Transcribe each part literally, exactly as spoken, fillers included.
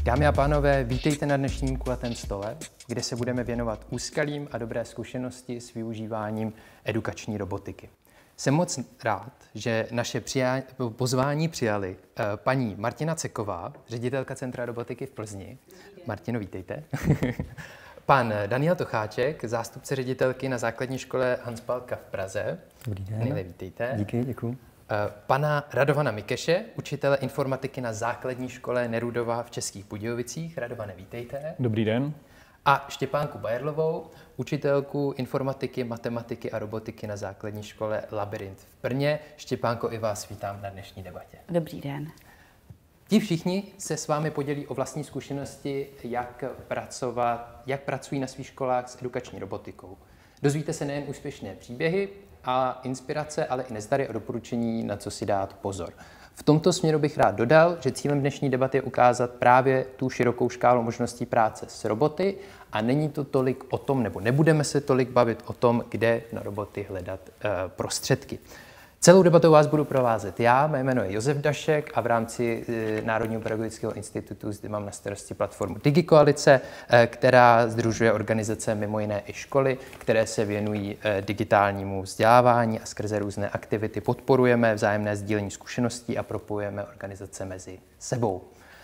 Dámy a pánové, vítejte na dnešním kulatém stole, kde se budeme věnovat úskalím a dobré zkušenosti s využíváním edukační robotiky. Jsem moc rád, že naše přijá... pozvání přijali uh, paní Martina Ceková, ředitelka Centra robotiky v Plzni. Martino, vítejte. Pan Daniel Tocháček, zástupce ředitelky na základní škole Hans Palka v Praze. Dobrý den. Daniele, vítejte. Díky, děkuji. Pana Radovana Mikeše, učitele informatiky na základní škole Nerudova v Českých Budějovicích. Radovane, vítejte. Dobrý den. A Štěpánku Bajerlovou, učitelku informatiky, matematiky a robotiky na základní škole Labyrint v Brně. Štěpánko, i vás vítám na dnešní debatě. Dobrý den. Ti všichni se s vámi podělí o vlastní zkušenosti, jak pracovat, jak pracují na svých školách s edukační robotikou. Dozvíte se nejen úspěšné příběhy a inspirace, ale i nezdary a doporučení, na co si dát pozor. V tomto směru bych rád dodal, že cílem dnešní debaty je ukázat právě tu širokou škálu možností práce s roboty a není to tolik o tom, nebo nebudeme se tolik bavit o tom, kde na roboty hledat e, prostředky. Celou debatu vás budu provázet já, mé jméno je Josef Dašek a v rámci e, Národního pedagogického institutu zde mám na starosti platformu DigiKoalice, e, která sdružuje organizace mimo jiné i školy, které se věnují e, digitálnímu vzdělávání a skrze různé aktivity podporujeme vzájemné sdílení zkušeností a propojujeme organizace mezi sebou.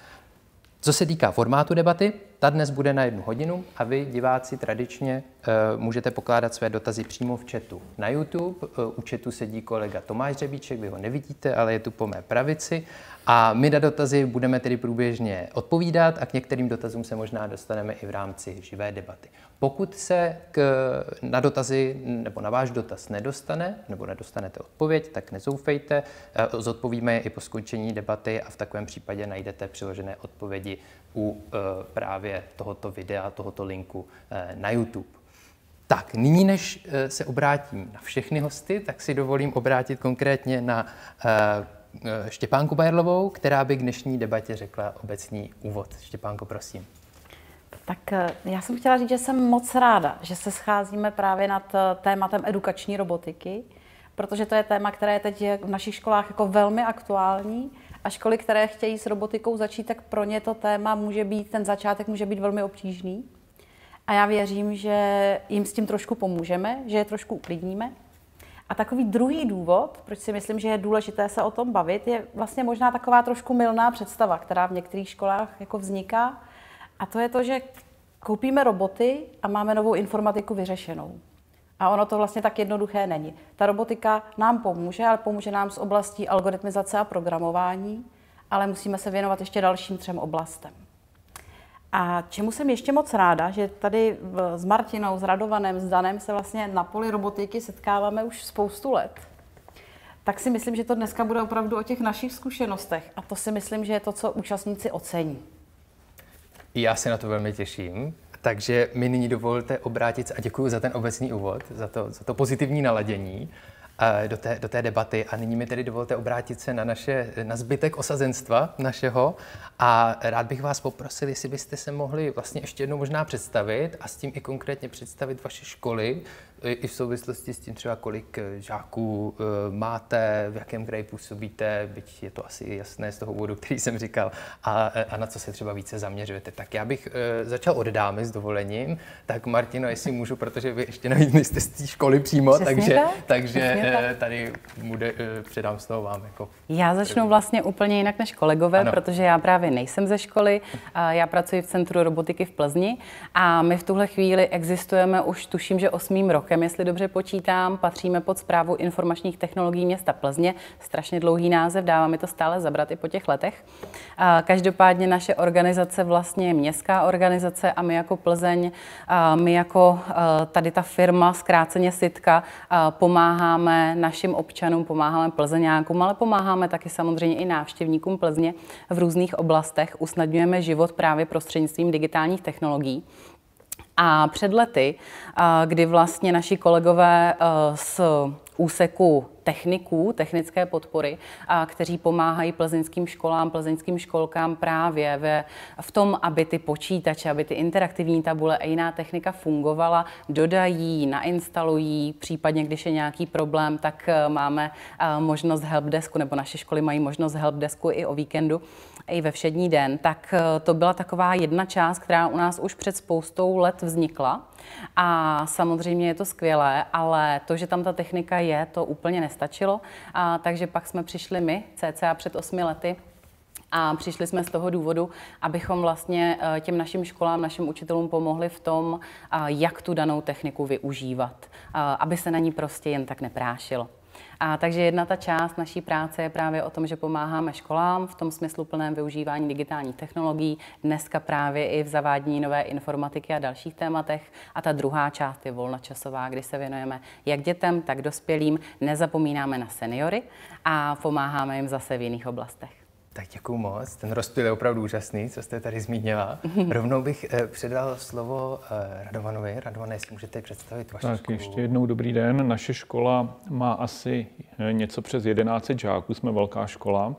Co se týká formátu debaty, ta dnes bude na jednu hodinu a vy, diváci, tradičně uh, můžete pokládat své dotazy přímo v chatu na YouTube. Uh, u chatu sedí kolega Tomáš Řebíček, vy ho nevidíte, ale je tu po mé pravici. A my na dotazy budeme tedy průběžně odpovídat a k některým dotazům se možná dostaneme i v rámci živé debaty. Pokud se k, na dotazy nebo na váš dotaz nedostane, nebo nedostanete odpověď, tak nezoufejte, uh, zodpovíme je i po skončení debaty a v takovém případě najdete přiložené odpovědi u uh, právě tohoto videa, tohoto linku uh, na YouTube. Tak, nyní než uh, se obrátím na všechny hosty, tak si dovolím obrátit konkrétně na uh, Štěpánku Bajerlovou, která by k dnešní debatě řekla obecný úvod. Štěpánko, prosím. Tak já jsem chtěla říct, že jsem moc ráda, že se scházíme právě nad tématem edukační robotiky, protože to je téma, které je teď v našich školách jako velmi aktuální a školy, které chtějí s robotikou začít, tak pro ně to téma může být, ten začátek může být velmi obtížný. A já věřím, že jim s tím trošku pomůžeme, že je trošku uklidníme. A takový druhý důvod, proč si myslím, že je důležité se o tom bavit, je vlastně možná taková trošku mylná představa, která v některých školách jako vzniká. A to je to, že koupíme roboty a máme novou informatiku vyřešenou. A ono to vlastně tak jednoduché není. Ta robotika nám pomůže, ale pomůže nám s oblastí algoritmizace a programování, ale musíme se věnovat ještě dalším třem oblastem. A čemu jsem ještě moc ráda, že tady s Martinou, s Radovanem, s Danem se vlastně na poli robotiky setkáváme už spoustu let. Tak si myslím, že to dneska bude opravdu o těch našich zkušenostech. A to si myslím, že je to, co účastníci ocení. Já se na to velmi těším. Takže mi nyní dovolte obrátit se, a děkuji za ten obecný úvod, za to, za to pozitivní naladění do té, do té debaty. A nyní mi tedy dovolte obrátit se na, naše, na zbytek osazenstva našeho a rád bych vás poprosil, jestli byste se mohli vlastně ještě jednou možná představit a s tím i konkrétně představit vaše školy, i v souvislosti s tím třeba, kolik žáků máte, v jakém kraji působíte, byť je to asi jasné z toho úvodu, který jsem říkal, a, a na co se třeba více zaměřujete. Tak já bych začal od dámy s dovolením. Tak Martino, jestli můžu, protože vy ještě navíc nejste z té školy přímo, Přesně takže, tak. takže tak. tady bude, předám slovo vám. Jako já začnu první. Vlastně úplně jinak než kolegové, ano. Protože já právě nejsem ze školy. Já pracuji v Centru robotiky v Plzni a my v tuhle chvíli existujeme už tuším, že osmým rokem, jestli dobře počítám, patříme pod správu informačních technologií města Plzně. Strašně dlouhý název, dává mi to stále zabrat i po těch letech. Každopádně naše organizace vlastně je městská organizace a my jako Plzeň, my jako tady ta firma, zkráceně Sitka, pomáháme našim občanům, pomáháme Plzeňákům, ale pomáháme taky samozřejmě i návštěvníkům Plzně v různých oblastech. Usnadňujeme život právě prostřednictvím digitálních technologií. A před lety, kdy vlastně naši kolegové z úseku techniků, technické podpory, a kteří pomáhají plzeňským školám, plzeňským školkám právě ve, v tom, aby ty počítače, aby ty interaktivní tabule a jiná technika fungovala, dodají, nainstalují, případně když je nějaký problém, tak máme možnost helpdesku, nebo naše školy mají možnost helpdesku i o víkendu, i ve všední den. Tak to byla taková jedna část, která u nás už před spoustou let vznikla. A samozřejmě je to skvělé, ale to, že tam ta technika je, to úplně nestačilo. A takže pak jsme přišli my, cca před osmi lety, a přišli jsme z toho důvodu, abychom vlastně těm našim školám, našim učitelům pomohli v tom, jak tu danou techniku využívat, aby se na ní prostě jen tak neprášilo. A takže jedna ta část naší práce je právě o tom, že pomáháme školám v tom smysluplném využívání digitálních technologií, dneska právě i v zavádění nové informatiky a dalších tématech. A ta druhá část je volnočasová, kdy se věnujeme jak dětem, tak dospělým, nezapomínáme na seniory a pomáháme jim zase v jiných oblastech. Tak děkuju moc, ten rozptyl je opravdu úžasný, co jste tady zmínila. Rovnou bych eh, předal slovo eh, Radovanovi. Radovane, jestli můžete představit vaši tak, školu. ještě jednou dobrý den. Naše škola má asi něco přes jedenáct set žáků, jsme velká škola.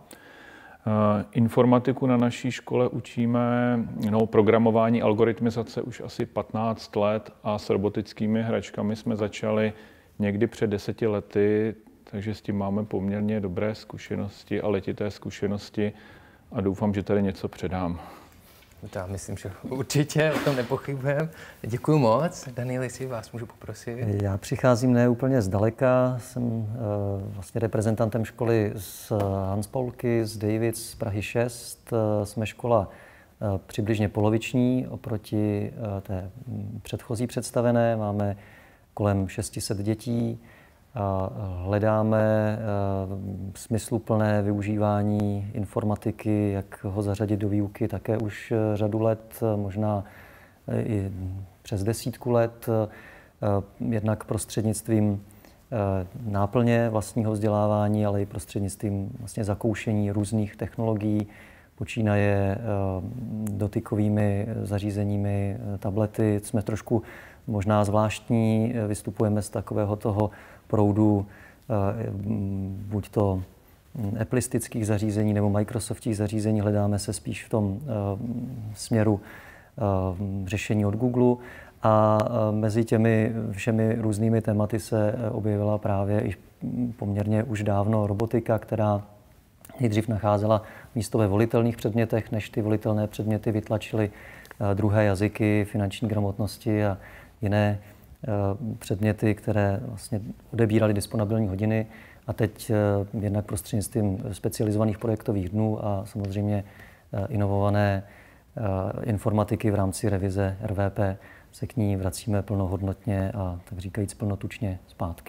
Eh, informatiku na naší škole učíme, no, programování, algoritmizace už asi patnáct let a s robotickými hračkami jsme začali někdy před deseti lety, takže s tím máme poměrně dobré zkušenosti a letité zkušenosti a doufám, že tady něco předám. Já myslím, že určitě, o tom nepochybujeme. Děkuji moc. Daniel, jestli vás můžu poprosit. Já přicházím ne úplně zdaleka, jsem uh, vlastně reprezentantem školy z Hanspaulky, z Davids, z Prahy šest. Uh, jsme škola uh, přibližně poloviční oproti uh, té předchozí představené. Máme kolem šest set dětí. A hledáme smysluplné využívání informatiky, jak ho zařadit do výuky také už řadu let, možná i přes desítku let, jednak prostřednictvím náplně vlastního vzdělávání, ale i prostřednictvím vlastně zakoušení různých technologií, počínaje dotykovými zařízeními, tablety. Jsme trošku možná zvláštní, vystupujeme z takového toho proudu buď to appleistických zařízení nebo Microsoftích zařízení, hledáme se spíš v tom směru řešení od Google a mezi těmi všemi různými tématy se objevila právě i poměrně už dávno robotika, která nejdřív nacházela místo ve volitelných předmětech, než ty volitelné předměty vytlačily druhé jazyky, finanční gramotnosti a jiné předměty, které vlastně odebíraly disponibilní hodiny a teď jednak prostřednictvím specializovaných projektových dnů a samozřejmě inovované informatiky v rámci revize R V P se k ní vracíme plnohodnotně a tak říkajíc plnotučně zpátky.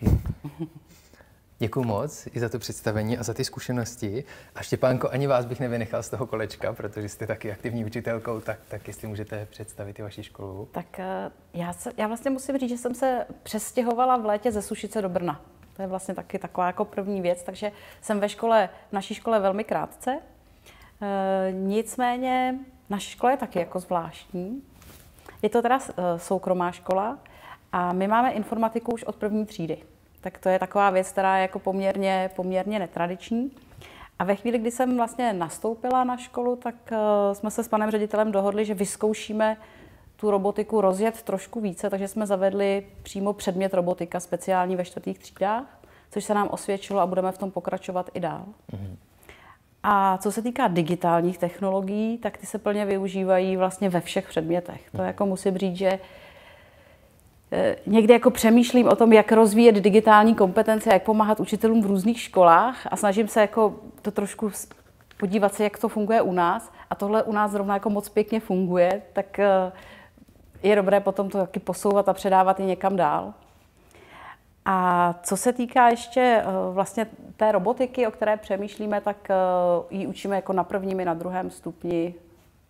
Děkuju moc i za to představení a za ty zkušenosti. A Štěpánko, ani vás bych nevynechal z toho kolečka, protože jste taky aktivní učitelkou, tak, tak jestli můžete představit i vaši školu. Tak já, se, já vlastně musím říct, že jsem se přestěhovala v létě ze Sušice do Brna. To je vlastně taky taková jako první věc, takže jsem ve škole, v naší škole velmi krátce. E, nicméně naše škola je taky jako zvláštní. Je to teda soukromá škola a my máme informatiku už od první třídy. Tak to je taková věc, která je jako poměrně, poměrně netradiční. A ve chvíli, kdy jsem vlastně nastoupila na školu, tak uh, jsme se s panem ředitelem dohodli, že vyzkoušíme tu robotiku rozjet trošku více, takže jsme zavedli přímo předmět robotika speciální ve čtvrtých třídách, což se nám osvědčilo a budeme v tom pokračovat i dál. Mm-hmm. A co se týká digitálních technologií, tak ty se plně využívají vlastně ve všech předmětech. To jako musím říct, že někdy jako přemýšlím o tom, jak rozvíjet digitální kompetence, jak pomáhat učitelům v různých školách a snažím se jako to trošku podívat se, jak to funguje u nás. A tohle u nás zrovna jako moc pěkně funguje, tak je dobré potom to taky posouvat a předávat i někam dál. A co se týká ještě vlastně té robotiky, o které přemýšlíme, tak ji učíme jako na prvním i na druhém stupni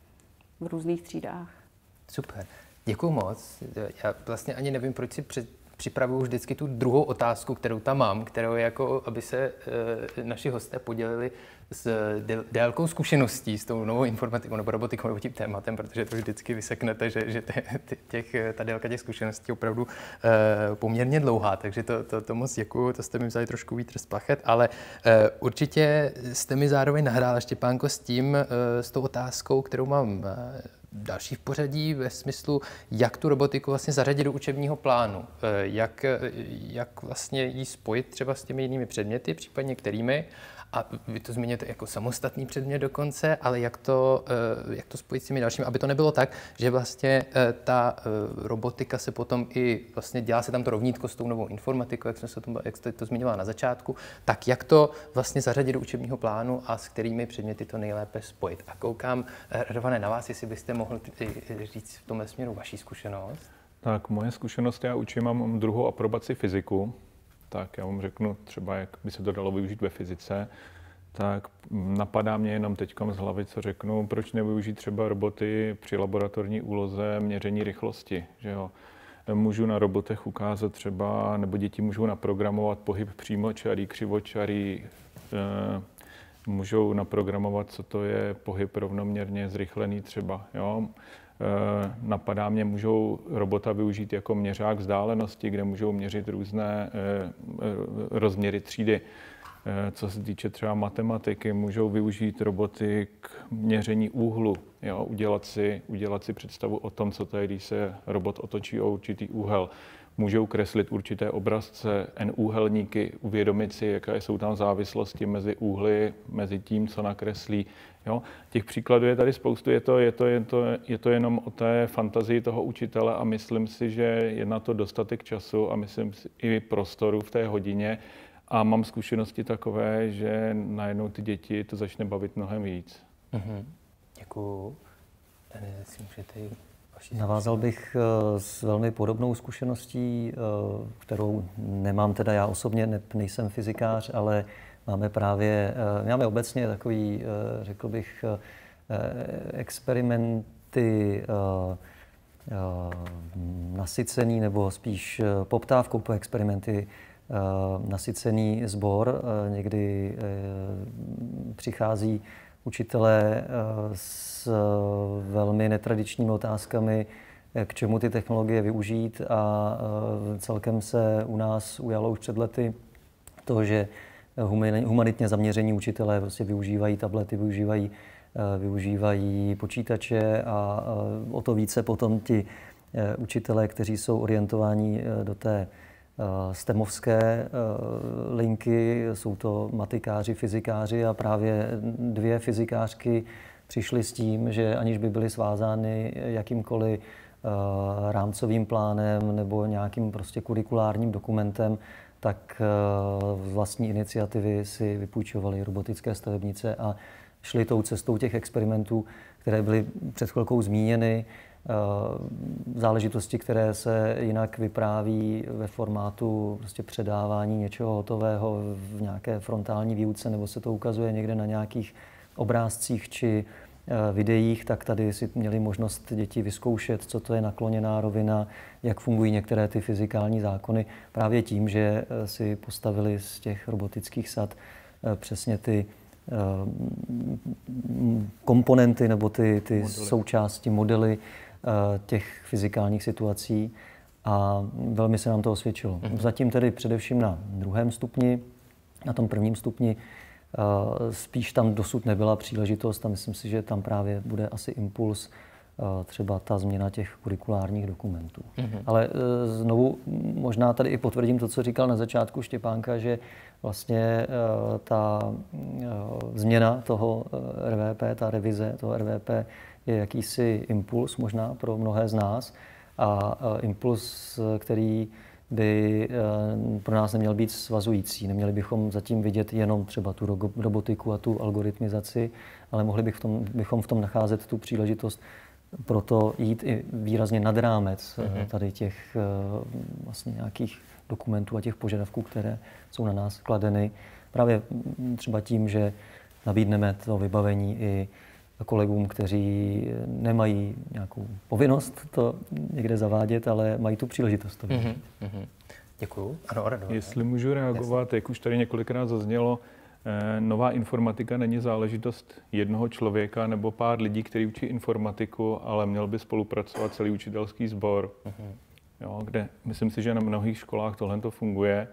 v různých třídách. Super. Děkuju moc. Já vlastně ani nevím, proč si před, připravuju vždycky tu druhou otázku, kterou tam mám, kterou je jako, aby se e, naši hosté podělili s délkou zkušeností s tou novou informatikou nebo robotikou nebo tím tématem, protože to vždycky vyseknete, že, že těch, ta délka těch zkušeností je opravdu e, poměrně dlouhá, takže to, to, to moc děkuju, to jste mi vzali trošku vítr z plachet, ale e, určitě jste mi zároveň nahrál, Štěpánko, s tím, e, s tou otázkou, kterou mám e, další v pořadí ve smyslu, jak tu robotiku vlastně zařadit do učebního plánu, jak, jak vlastně ji spojit třeba s těmi jinými předměty, případně kterými, a vy to zmiňujete jako samostatný předmět dokonce, ale jak to, jak to spojit s těmi dalšími, aby to nebylo tak, že vlastně ta robotika se potom i vlastně dělá se tam to rovnítko s tou novou informatikou, jak, jsme se to, jak jste to zmiňovala na začátku, tak jak to vlastně zařadit do učebního plánu a s kterými předměty to nejlépe spojit. A koukám, Radované, na vás, jestli byste mohl říct v tomhle směru vaší zkušenost. Tak moje zkušenost, já učím, mám druhou aprobaci fyziku, tak já vám řeknu třeba, jak by se to dalo využít ve fyzice, tak napadá mě jenom teďkom z hlavy, co řeknu, proč nevyužít třeba roboty při laboratorní úloze měření rychlosti, že jo. Můžu na robotech ukázat třeba, nebo děti můžou naprogramovat pohyb přímočarý, křivočarý, e, můžou naprogramovat, co to je pohyb rovnoměrně zrychlený třeba, jo. E, napadá mě, můžou robota využít jako měřák vzdálenosti, kde můžou měřit různé e, rozměry třídy. E, co se týče třeba matematiky, můžou využít roboty k měření úhlu, jo, udělat si, udělat si představu o tom, co to je, když se robot otočí o určitý úhel. Můžou kreslit určité obrazce, n-úhelníky, uvědomit si, jaké jsou tam závislosti mezi úhly, mezi tím, co nakreslí. Jo? Těch příkladů je tady spoustu, je to, je, to, je, to, je to jenom o té fantazii toho učitele a myslím si, že je na to dostatek času a myslím si i prostoru v té hodině. A mám zkušenosti takové, že najednou ty děti to začne bavit mnohem víc. Mm-hmm. Děkuju. Tady si můžete... Navázal bych s velmi podobnou zkušeností, kterou nemám teda já osobně, ne, nejsem fyzikář, ale máme právě, máme obecně takový, řekl bych, experimenty nasycený, nebo spíš poptávkou po experimenty nasycený sbor. Někdy přichází učitelé s velmi netradičními otázkami, k čemu ty technologie využít, a celkem se u nás ujalo už před lety to, že humanitně zaměření učitelé prostě využívají tablety, využívají, využívají počítače a o to více potom ti učitelé, kteří jsou orientováni do té stemovské linky, jsou to matikáři, fyzikáři, a právě dvě fyzikářky přišly s tím, že aniž by byly svázány jakýmkoliv rámcovým plánem nebo nějakým prostě kurikulárním dokumentem, tak z vlastní iniciativy si vypůjčovali robotické stavebnice a šli tou cestou těch experimentů, které byly před chvilkou zmíněny, záležitosti, které se jinak vypráví ve formátu prostě předávání něčeho hotového v nějaké frontální výuce, nebo se to ukazuje někde na nějakých obrázcích či videích, tak tady si měli možnost děti vyzkoušet, co to je nakloněná rovina, jak fungují některé ty fyzikální zákony, právě tím, že si postavili z těch robotických sad přesně ty komponenty nebo ty, ty modely. součásti, modely těch fyzikálních situací, a velmi se nám to osvědčilo. Mm-hmm. Zatím tedy především na druhém stupni, na tom prvním stupni spíš tam dosud nebyla příležitost a myslím si, že tam právě bude asi impuls, třeba ta změna těch kurikulárních dokumentů. Mm-hmm. Ale znovu možná tady i potvrdím to, co říkal na začátku Štěpánka, že vlastně ta změna toho R V P, ta revize toho R V P je jakýsi impuls možná pro mnohé z nás, a impuls, který by pro nás neměl být svazující. Neměli bychom zatím vidět jenom třeba tu robotiku a tu algoritmizaci, ale mohli bych v tom, bychom v tom nacházet tu příležitost proto jít i výrazně nad rámec mm-hmm. tady těch vlastně nějakých dokumentů a těch požadavků, které jsou na nás kladeny. Právě třeba tím, že nabídneme to vybavení i kolegům, kteří nemají nějakou povinnost to někde zavádět, ale mají tu příležitost to vidět. Mm-hmm. Děkuju. Ano, Radová. Jestli můžu reagovat, Jasně. Jak už tady několikrát zaznělo, eh, nová informatika není záležitost jednoho člověka nebo pár lidí, kteří učí informatiku, ale měl by spolupracovat celý učitelský sbor, mm-hmm. jo, kde myslím si, že na mnohých školách tohle to funguje.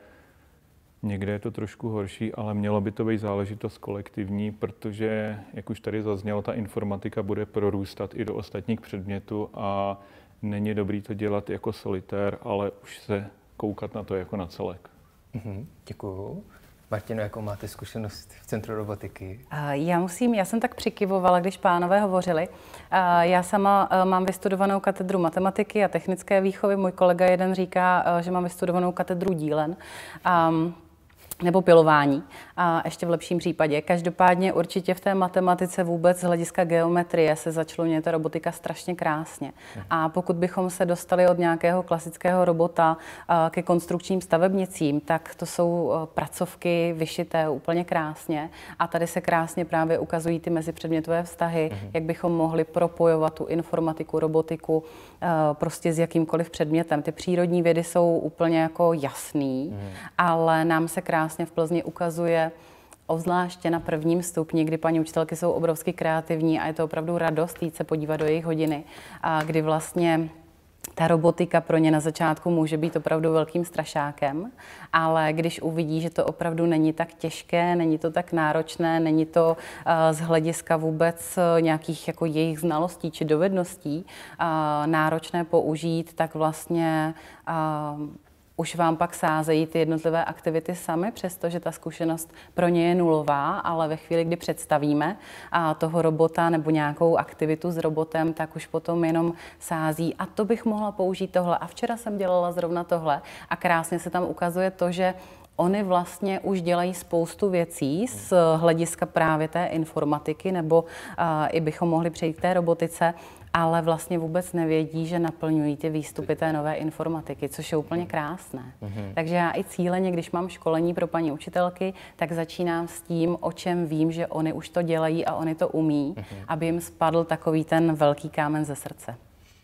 Někde je to trošku horší, ale mělo by to být záležitost kolektivní, protože, jak už tady zaznělo, ta informatika bude prorůstat i do ostatních předmětů a není dobrý to dělat jako solitér, ale už se koukat na to jako na celek. Mm-hmm, děkuju. Martino, jakou máte zkušenost v Centru robotiky? Já musím, já jsem tak přikyvovala, když pánové hovořili. Já sama mám vystudovanou katedru matematiky a technické výchovy. Můj kolega jeden říká, že mám vystudovanou katedru dílen. Um, nebo pilování, a ještě v lepším případě. Každopádně určitě v té matematice vůbec z hlediska geometrie se začluje ta robotika strašně krásně. A pokud bychom se dostali od nějakého klasického robota ke konstrukčním stavebnicím, tak to jsou pracovky vyšité úplně krásně. A tady se krásně právě ukazují ty mezipředmětové vztahy, mm-hmm. jak bychom mohli propojovat tu informatiku, robotiku prostě s jakýmkoliv předmětem. Ty přírodní vědy jsou úplně jako jasný, mm-hmm. ale nám se krásně v Plzni ukazuje, obzvláště na prvním stupni, kdy paní učitelky jsou obrovsky kreativní a je to opravdu radost jít se podívat do jejich hodiny, a kdy vlastně ta robotika pro ně na začátku může být opravdu velkým strašákem, ale když uvidí, že to opravdu není tak těžké, není to tak náročné, není to uh, z hlediska vůbec uh, nějakých jako jejich znalostí či dovedností uh, náročné použít, tak vlastně uh, už vám pak sázejí ty jednotlivé aktivity sami, přestože ta zkušenost pro ně je nulová, ale ve chvíli, kdy představíme a toho robota nebo nějakou aktivitu s robotem, tak už potom jenom sází. A to bych mohla použít tohle. A včera jsem dělala zrovna tohle. A krásně se tam ukazuje to, že oni vlastně už dělají spoustu věcí z hlediska právě té informatiky, nebo uh, i bychom mohli přejít k té robotice, ale vlastně vůbec nevědí, že naplňují ty výstupy té nové informatiky, což je úplně krásné. Mm-hmm. Takže já i cíleně, když mám školení pro paní učitelky, tak začínám s tím, o čem vím, že oni už to dělají a oni to umí, mm-hmm. aby jim spadl takový ten velký kámen ze srdce.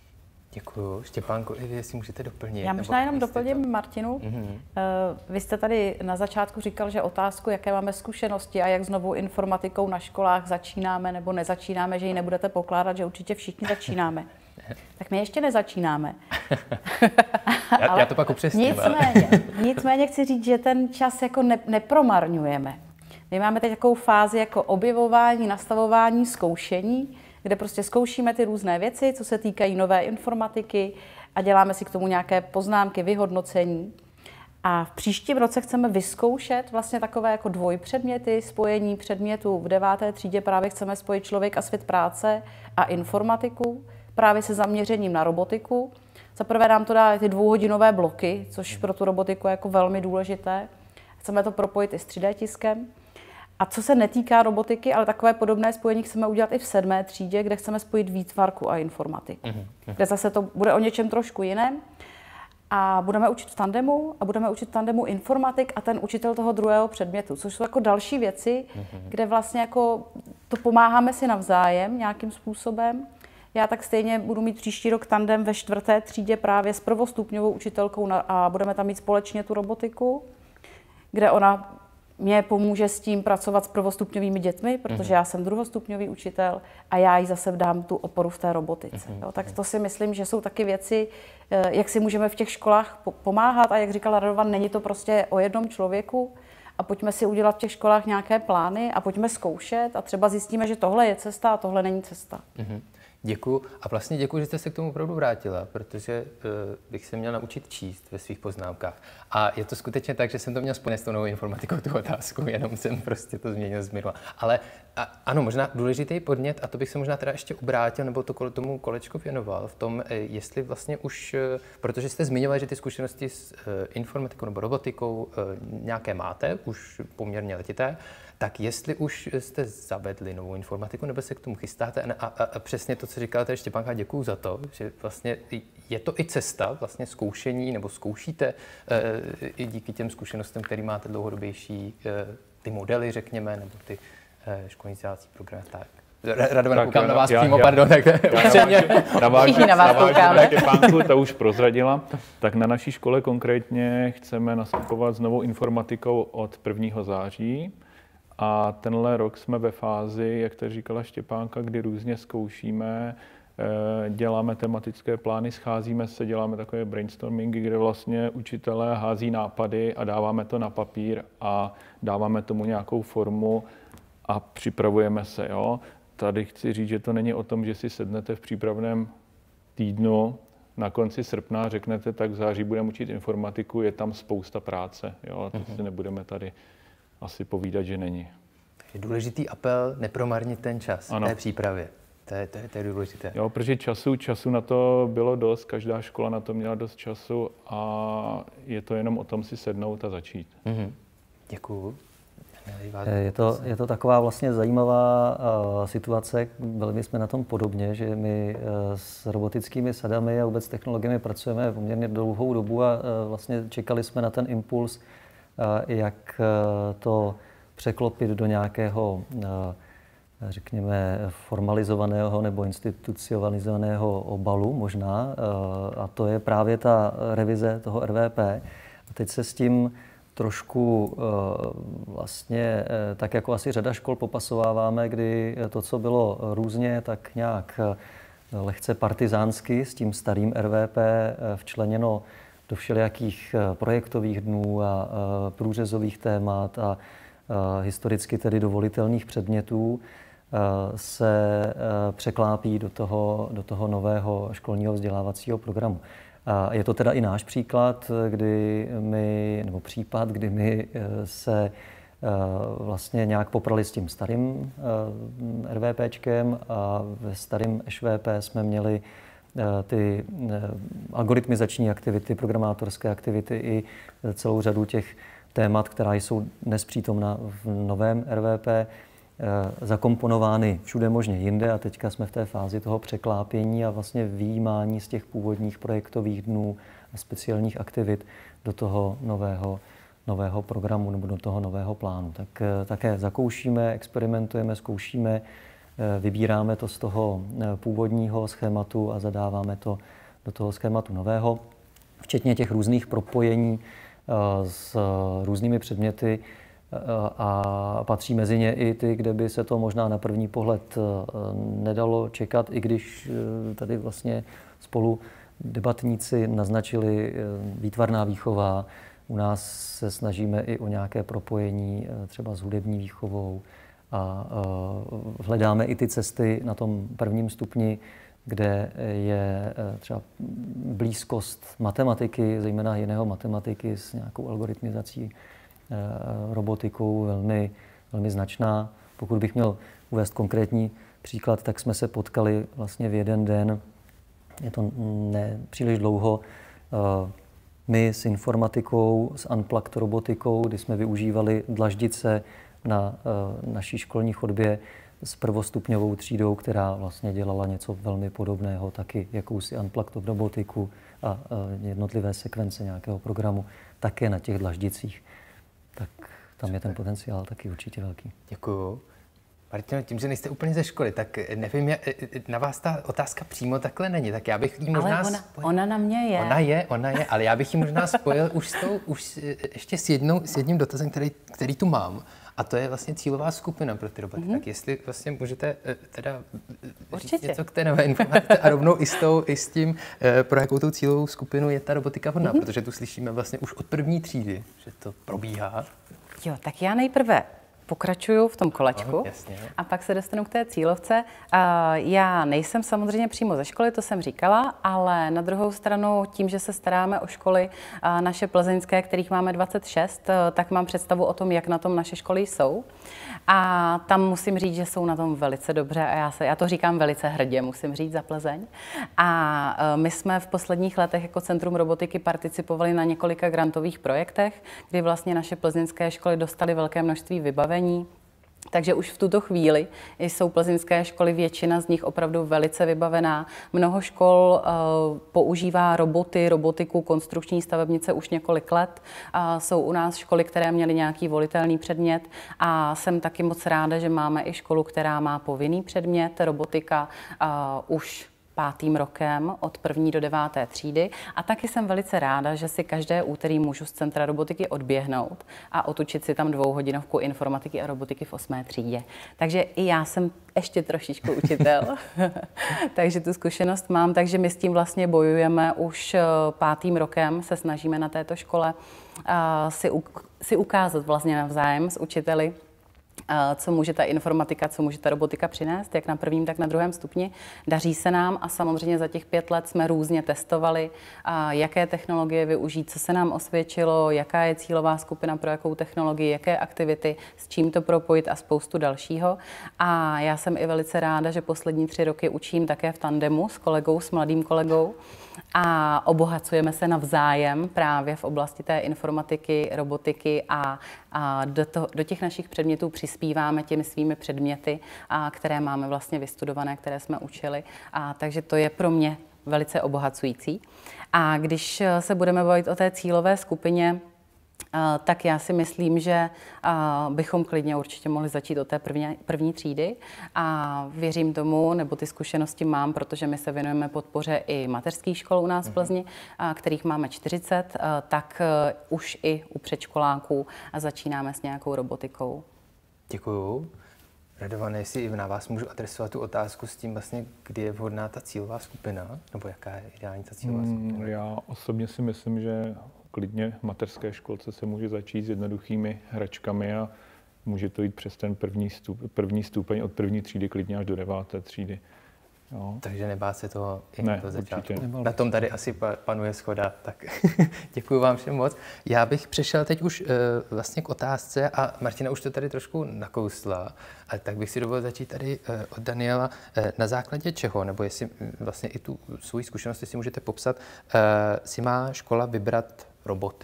Děkuju. Štěpánku, i vy, jestli můžete doplnit. Já možná jenom doplním to... Martinu. Mm-hmm. Uh, vy jste tady na začátku říkal, že otázku, jaké máme zkušenosti a jak s novou informatikou na školách začínáme nebo nezačínáme, že ji nebudete pokládat, že určitě všichni začínáme. Tak my ještě nezačínáme. já, já to pak upřesním. Nicméně, nicméně chci říct, že ten čas jako ne, nepromarňujeme. My máme teď takovou fázi jako objevování, nastavování, zkoušení, kde prostě zkoušíme ty různé věci, co se týkají nové informatiky a děláme si k tomu nějaké poznámky, vyhodnocení. A v příštím roce chceme vyzkoušet vlastně takové jako dvojpředměty, spojení předmětů. V deváté třídě právě chceme spojit člověk a svět práce a informatiku, právě se zaměřením na robotiku. Za prvé nám to dá ty dvouhodinové bloky, což pro tu robotiku je jako velmi důležité. Chceme to propojit i s tři dé tiskem. A co se netýká robotiky, ale takové podobné spojení chceme udělat i v sedmé třídě, kde chceme spojit výtvarku a informatiku. Mm-hmm. Kde zase to bude o něčem trošku jiném. A budeme učit v tandemu a budeme učit v tandemu informatik a ten učitel toho druhého předmětu, což jsou jako další věci, mm-hmm. kde vlastně jako to pomáháme si navzájem nějakým způsobem. Já tak stejně budu mít příští rok tandem ve čtvrté třídě právě s prvostupňovou učitelkou a budeme tam mít společně tu robotiku, kde ona mě pomůže s tím pracovat s prvostupňovými dětmi, protože já jsem druhostupňový učitel a já jí zase dám tu oporu v té robotice. Jo, tak to si myslím, že jsou taky věci, jak si můžeme v těch školách pomáhat a jak říkala Radova, není to prostě o jednom člověku a pojďme si udělat v těch školách nějaké plány a pojďme zkoušet a třeba zjistíme, že tohle je cesta a tohle není cesta. Mm-hmm. Děkuju. A vlastně děkuji, že jste se k tomu opravdu vrátila, protože uh, bych se měl naučit číst ve svých poznámkách. A je to skutečně tak, že jsem to měl spojené s tou novou informatikou, tu otázku, jenom jsem prostě to změnil z minula. Ale a, ano, možná důležitý podnět, a to bych se možná teda ještě obrátil, nebo to tomu kolečko věnoval, v tom, jestli vlastně už, protože jste zmiňovali, že ty zkušenosti s uh, informatikou nebo robotikou uh, nějaké máte, už poměrně letité, tak jestli už jste zavedli novou informatiku, nebo se k tomu chystáte a, a, a přesně to, co říkala tady Štěpánka, děkuju za to, že vlastně je to i cesta vlastně zkoušení, nebo zkoušíte e, i díky těm zkušenostem, který máte dlouhodobější, e, ty modely, řekněme, nebo ty e, školní vzdělávací programy, tak. Radovan, koukám na vás já, přímo, já, pardon. Tak Všichni na vás koukáme. Štěpánku, to už prozradila. Tak na naší škole konkrétně chceme nastupovat s novou informatikou od prvního září. A tenhle rok jsme ve fázi, jak to říkala Štěpánka, kdy různě zkoušíme, děláme tematické plány, scházíme se, děláme takové brainstormingy, kde vlastně učitelé hází nápady a dáváme to na papír a dáváme tomu nějakou formu a připravujeme se. Jo? Tady chci říct, že to není o tom, že si sednete v přípravném týdnu na konci srpna a řeknete, tak v září budeme učit informatiku, je tam spousta práce. Jo? To mm-hmm. si nebudeme tady asi povídat, že není. Je důležitý apel nepromarnit ten čas v té přípravě. To je, to, je, to je důležité. Jo, protože času, času na to bylo dost, každá škola na to měla dost času a je to jenom o tom si sednout a začít. Mm-hmm. Děkuju. Je to, je to taková vlastně zajímavá uh, situace, velmi jsme na tom podobně, že my uh, s robotickými sadami a vůbec technologiemi pracujeme poměrně dlouhou dobu a uh, vlastně čekali jsme na ten impuls, uh, jak uh, to překlopit do nějakého uh, řekněme, formalizovaného nebo institucionalizovaného obalu možná. A to je právě ta revize toho R V P. A teď se s tím trošku vlastně, tak jako asi řada škol popasováváme, kdy to, co bylo různě, tak nějak lehce partizánsky s tím starým R V P včleněno do všelijakých projektových dnů a průřezových témat a historicky tedy do volitelných předmětů, se překlápí do toho, do toho nového školního vzdělávacího programu. A je to teda i náš příklad, kdy my, nebo případ, kdy my se vlastně nějak poprali s tím starým RVPčkem a ve starém Š V P jsme měli ty algoritmizační aktivity, programátorské aktivity i celou řadu těch témat, která jsou dnes přítomna v novém R V P, zakomponovány všude možně jinde a teďka jsme v té fázi toho překlápění a vlastně výjímání z těch původních projektových dnů a speciálních aktivit do toho nového, nového programu nebo do toho nového plánu. Tak také zakoušíme, experimentujeme, zkoušíme, vybíráme to z toho původního schématu a zadáváme to do toho schématu nového, včetně těch různých propojení s různými předměty a patří mezi ně i ty, kde by se to možná na první pohled nedalo čekat, i když tady vlastně spolu debatníci naznačili výtvarná výchova. U nás se snažíme i o nějaké propojení třeba s hudební výchovou a hledáme i ty cesty na tom prvním stupni, kde je třeba blízkost matematiky, zejména jiného matematiky s nějakou algoritmizací, robotikou velmi, velmi značná. Pokud bych měl uvést konkrétní příklad, tak jsme se potkali vlastně v jeden den, je to ne příliš dlouho, my s informatikou, s unplugged robotikou, kdy jsme využívali dlaždice na naší školní chodbě s prvostupňovou třídou, která vlastně dělala něco velmi podobného, taky jakousi unplugged robotiku a jednotlivé sekvence nějakého programu, také na těch dlaždicích. Tak tam je ten potenciál taky určitě velký. Děkuju. Martino, tím, že nejste úplně ze školy, tak nevím, jak, na vás ta otázka přímo takhle není, tak já bych jí možná... Ale ona, spojil... ona na mě je. Ona je, ona je, ale já bych ji možná spojil už s tou, už ještě s, jednou, s jedním dotazem, který, který tu mám. A to je vlastně cílová skupina pro ty roboty. Mm-hmm. Tak jestli vlastně můžete teda Určitě. říct něco k té nové informace a rovnou i s, tou, i s tím, pro jakou tou cílovou skupinu je ta robotika hodná, mm-hmm. protože tu slyšíme vlastně už od první třídy, že to probíhá. Jo, tak já nejprve pokračuju v tom kolečku oh, jasně, a pak se dostanu k té cílovce. Já nejsem samozřejmě přímo ze školy, to jsem říkala, ale na druhou stranu tím, že se staráme o školy naše plzeňské, kterých máme dvacet šest, tak mám představu o tom, jak na tom naše školy jsou. A tam musím říct, že jsou na tom velice dobře a já, se, já to říkám velice hrdě, musím říct, za Plzeň. A my jsme v posledních letech jako Centrum robotiky participovali na několika grantových projektech, kdy vlastně naše plzeňské školy dostaly velké množství vybavení Takže už v tuto chvíli jsou plzeňské školy, většina z nich opravdu velice vybavená. Mnoho škol uh, používá roboty, robotiku, konstrukční stavebnice už několik let. Uh, jsou u nás školy, které měly nějaký volitelný předmět a jsem taky moc ráda, že máme i školu, která má povinný předmět, robotika uh, už pátým rokem od první do deváté třídy a taky jsem velice ráda, že si každé úterý můžu z Centra robotiky odběhnout a otučit si tam dvouhodinovku informatiky a robotiky v osmé třídě. Takže i já jsem ještě trošičku učitel, takže tu zkušenost mám, takže my s tím vlastně bojujeme už pátým rokem, se snažíme na této škole si, si ukázat vlastně navzájem s učiteli, co může ta informatika, co může ta robotika přinést, jak na prvním, tak na druhém stupni. Daří se nám a samozřejmě za těch pět let jsme různě testovali, jaké technologie využít, co se nám osvědčilo, jaká je cílová skupina pro jakou technologii, jaké aktivity, s čím to propojit a spoustu dalšího. A já jsem i velice ráda, že poslední tři roky učím také v tandemu s kolegou, s mladým kolegou a obohacujeme se navzájem právě v oblasti té informatiky, robotiky a, a do, to, do těch našich předmětů přispíváme těmi svými předměty, a které máme vlastně vystudované, které jsme učili. A takže to je pro mě velice obohacující. A když se budeme bavit o té cílové skupině, tak já si myslím, že bychom klidně určitě mohli začít od té první, první třídy a věřím tomu, nebo ty zkušenosti mám, protože my se věnujeme podpoře i mateřských škol u nás v Plzni, kterých máme čtyřicet, tak už i u předškoláků začínáme s nějakou robotikou. Děkuju. Radované, jestli i na vás můžu adresovat tu otázku s tím vlastně, kdy je vhodná ta cílová skupina, nebo jaká je ideální ta cílová skupina? Já osobně si myslím, že klidně v mateřské školce se může začít s jednoduchými hračkami a může to jít přes ten první, stup, první stupeň od první třídy klidně až do deváté třídy. Jo. Takže nebát se toho i ne, do začátku. Určitě. Na tom tady asi panuje shoda, tak děkuji vám všem moc. Já bych přešel teď už uh, vlastně k otázce a Martina už to tady trošku nakousla, ale tak bych si dovolil začít tady uh, od Daniela. Uh, na základě čeho, nebo jestli vlastně i tu svou zkušenost si můžete popsat, uh, si má škola vybrat roboty?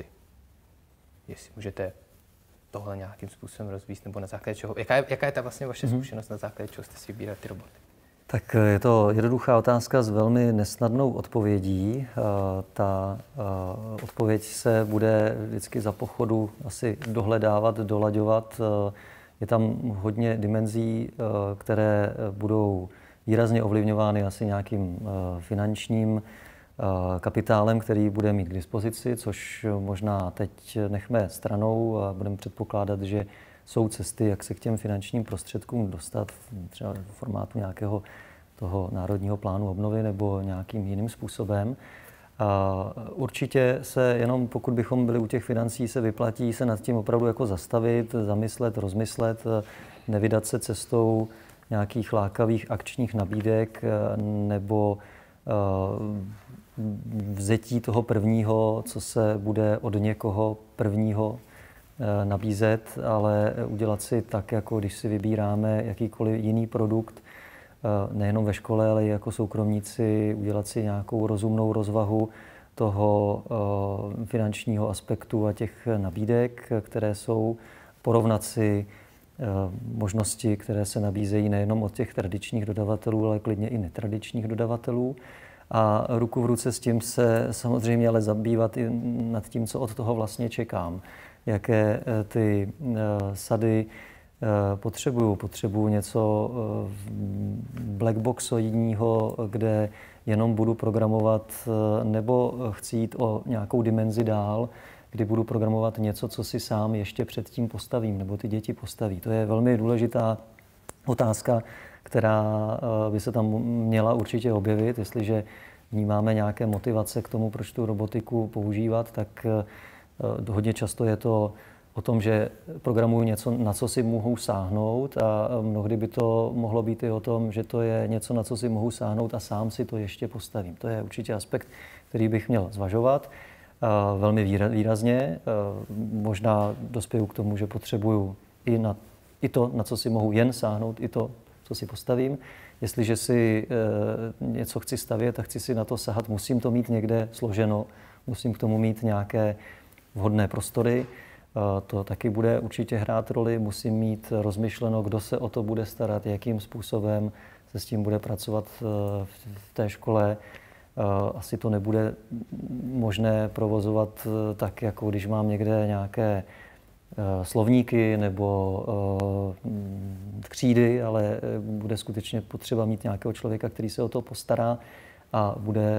Jestli můžete tohle nějakým způsobem rozvíjet, nebo na základě čeho? Jaká je, jaká je ta vlastně vaše zkušenost, na základě čeho jste si vybírali ty roboty? Tak je to jednoduchá otázka s velmi nesnadnou odpovědí. Ta odpověď se bude vždycky za pochodu asi dohledávat, dolaďovat. Je tam hodně dimenzí, které budou výrazně ovlivňovány asi nějakým finančním kapitálem, který bude mít k dispozici, což možná teď nechme stranou a budeme předpokládat, že jsou cesty, jak se k těm finančním prostředkům dostat, třeba v formátu nějakého toho národního plánu obnovy nebo nějakým jiným způsobem. A určitě se jenom, pokud bychom byli u těch financí, se vyplatí se nad tím opravdu jako zastavit, zamyslet, rozmyslet, nevydat se cestou nějakých lákavých akčních nabídek nebo vzetí toho prvního, co se bude od někoho prvního nabízet, ale udělat si tak, jako když si vybíráme jakýkoliv jiný produkt, nejenom ve škole, ale i jako soukromníci, udělat si nějakou rozumnou rozvahu toho finančního aspektu a těch nabídek, které jsou, porovnat si možnosti, které se nabízejí nejenom od těch tradičních dodavatelů, ale klidně i netradičních dodavatelů. A ruku v ruce s tím se samozřejmě ale zabývat i nad tím, co od toho vlastně čekám. Jaké ty sady potřebuju. Potřebuju něco blackboxoidního, kde jenom budu programovat, nebo chci jít o nějakou dimenzi dál, kdy budu programovat něco, co si sám ještě předtím postavím, nebo ty děti postaví. To je velmi důležitá otázka, která by se tam měla určitě objevit. Jestliže vnímáme nějaké motivace k tomu, proč tu robotiku používat, tak hodně často je to o tom, že programuju něco, na co si mohu sáhnout, a mnohdy by to mohlo být i o tom, že to je něco, na co si mohu sáhnout a sám si to ještě postavím. To je určitě aspekt, který bych měl zvažovat velmi výrazně. Možná dospěju k tomu, že potřebuju i, na, i to, na co si mohu jen sáhnout, i to, co si postavím. Jestliže si něco chci stavět a chci si na to sahat, musím to mít někde složeno, musím k tomu mít nějaké vhodné prostory. To taky bude určitě hrát roli, musím mít rozmyšleno, kdo se o to bude starat, jakým způsobem se s tím bude pracovat v té škole. Asi to nebude možné provozovat tak, jako když mám někde nějaké slovníky nebo třídy, ale bude skutečně potřeba mít nějakého člověka, který se o to postará a bude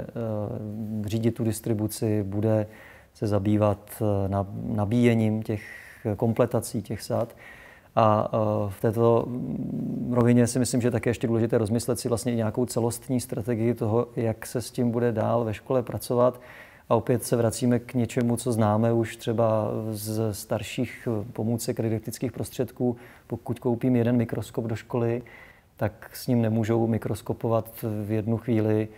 řídit tu distribuci, bude se zabývat nabíjením těch kompletací těch sad. A v této rovině si myslím, že také ještě důležité rozmyslet si vlastně nějakou celostní strategii toho, jak se s tím bude dál ve škole pracovat. A opět se vracíme k něčemu, co známe už třeba z starších pomůcek didaktických prostředků. Pokud koupím jeden mikroskop do školy, tak s ním nemůžou mikroskopovat v jednu chvíli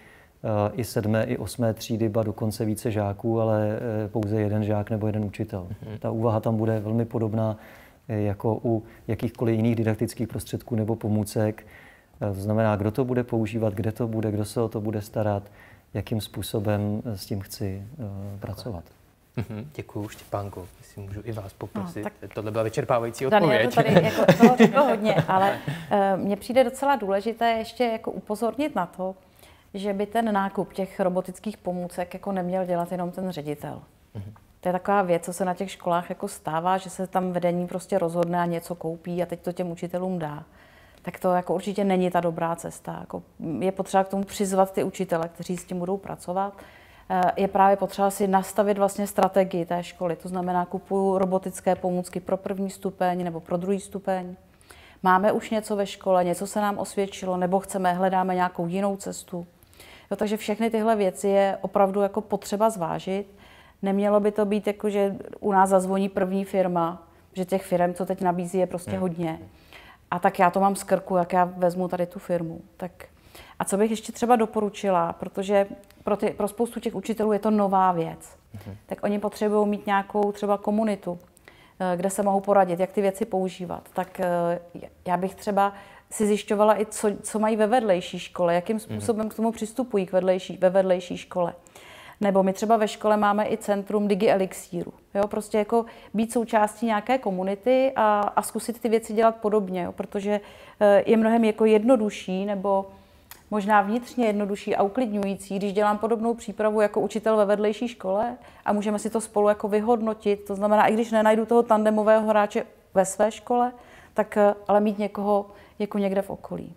i sedmé, i osmé třídy, ba dokonce více žáků, ale pouze jeden žák nebo jeden učitel. Ta úvaha tam bude velmi podobná jako u jakýchkoliv jiných didaktických prostředků nebo pomůcek. To znamená, kdo to bude používat, kde to bude, kdo se o to bude starat, jakým způsobem s tím chci uh, pracovat. Děkuju, Štěpánko. Jestli můžu i vás poprosit. No, tak... Tohle byla vyčerpávající odpověď. Daniel, to tady jako, toho řekl hodně, ale uh, mně přijde docela důležité ještě jako upozornit na to, že by ten nákup těch robotických pomůcek jako neměl dělat jenom ten ředitel. Mm-hmm. To je taková věc, co se na těch školách jako stává, že se tam vedení prostě rozhodne a něco koupí a teď to těm učitelům dá. Tak to jako určitě není ta dobrá cesta. Jako je potřeba k tomu přizvat ty učitele, kteří s tím budou pracovat. Je právě potřeba si nastavit vlastně strategii té školy. To znamená, kupuju robotické pomůcky pro první stupeň nebo pro druhý stupeň. Máme už něco ve škole, něco se nám osvědčilo, nebo chceme, hledáme nějakou jinou cestu. Jo, takže všechny tyhle věci je opravdu jako potřeba zvážit. Nemělo by to být jako, že u nás zazvoní první firma, že těch firm, co teď nabízí, je prostě hodně. A tak já to mám z krku, jak já vezmu tady tu firmu. Tak a co bych ještě třeba doporučila, protože pro, ty, pro spoustu těch učitelů je to nová věc, mhm. tak oni potřebují mít nějakou třeba komunitu, kde se mohou poradit, jak ty věci používat. Tak já bych třeba si zjišťovala i, co, co mají ve vedlejší škole, jakým způsobem mhm. k tomu přistupují k vedlejší, ve vedlejší škole. Nebo my třeba ve škole máme i centrum Digi Elixíru. Jo? Prostě jako být součástí nějaké komunity a, a zkusit ty věci dělat podobně, jo? Protože je mnohem jako jednodušší nebo možná vnitřně jednodušší a uklidňující, když dělám podobnou přípravu jako učitel ve vedlejší škole a můžeme si to spolu jako vyhodnotit. To znamená, i když nenajdu toho tandemového hráče ve své škole, tak ale mít někoho jako někde v okolí.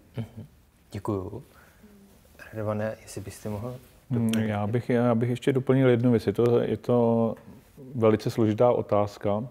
Děkuju. Radované, jestli byste mohl... Já bych, já bych ještě doplnil jednu věc. Je to, je to velice složitá otázka,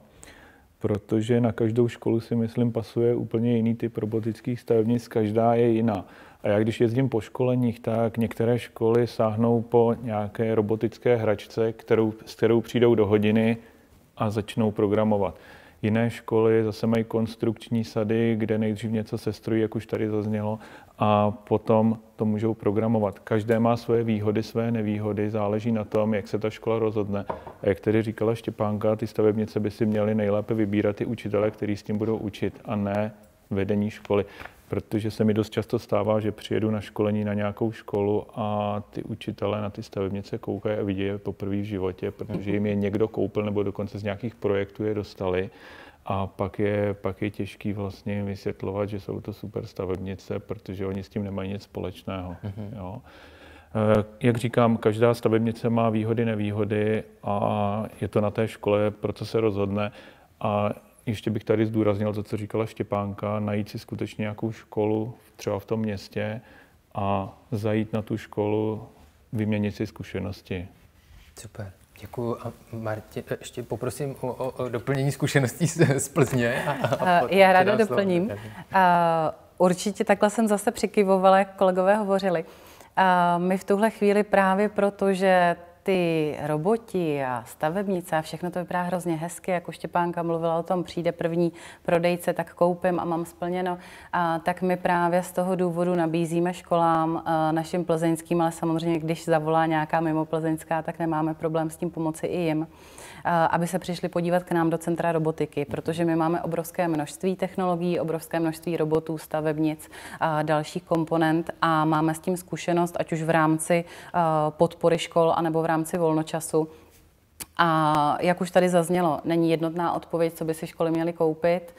protože na každou školu si myslím pasuje úplně jiný typ robotických stavebnic, každá je jiná. A já když jezdím po školeních, tak některé školy sáhnou po nějaké robotické hračce, kterou, s kterou přijdou do hodiny a začnou programovat. Jiné školy zase mají konstrukční sady, kde nejdřív něco sestrojí, jak už tady zaznělo, a potom to můžou programovat. Každé má svoje výhody, své nevýhody, záleží na tom, jak se ta škola rozhodne. A jak tedy říkala Štěpánka, ty stavebnice by si měly nejlépe vybírat ty učitele, kteří s tím budou učit, a ne vedení školy. Protože se mi dost často stává, že přijedu na školení na nějakou školu a ty učitelé na ty stavebnice koukají a vidí je poprvé v životě, protože jim je někdo koupil nebo dokonce z nějakých projektů je dostali. A pak je, pak je těžký vlastně vysvětlovat, že jsou to super stavebnice, protože oni s tím nemají nic společného. Mm-hmm. Jo. Jak říkám, každá stavebnice má výhody, nevýhody a je to na té škole, pro co se rozhodne. A ještě bych tady zdůraznil to, co říkala Štěpánka, najít si skutečně nějakou školu třeba v tom městě a zajít na tu školu, vyměnit si zkušenosti. Super. Děkuju. A Martě, ještě poprosím o, o, o doplnění zkušeností z, z Plzně. A, a Já ráda doplním. Uh, určitě takhle jsem zase přikyvovala, jak kolegové hovořili. Uh, my v tuhle chvíli právě proto, že ty roboti a stavebnice a všechno to vypadá hrozně hezky, jako Štěpánka mluvila o tom, přijde první prodejce, tak koupím a mám splněno. A tak my právě z toho důvodu nabízíme školám našim plzeňským, ale samozřejmě, když zavolá nějaká mimo plzeňská, tak nemáme problém s tím pomoci i jim, aby se přišli podívat k nám do Centra robotiky, protože my máme obrovské množství technologií, obrovské množství robotů, stavebnic a dalších komponent a máme s tím zkušenost, ať už v rámci podpory škol, anebo v rámci volnočasu. A jak už tady zaznělo, není jednotná odpověď, co by si školy měly koupit.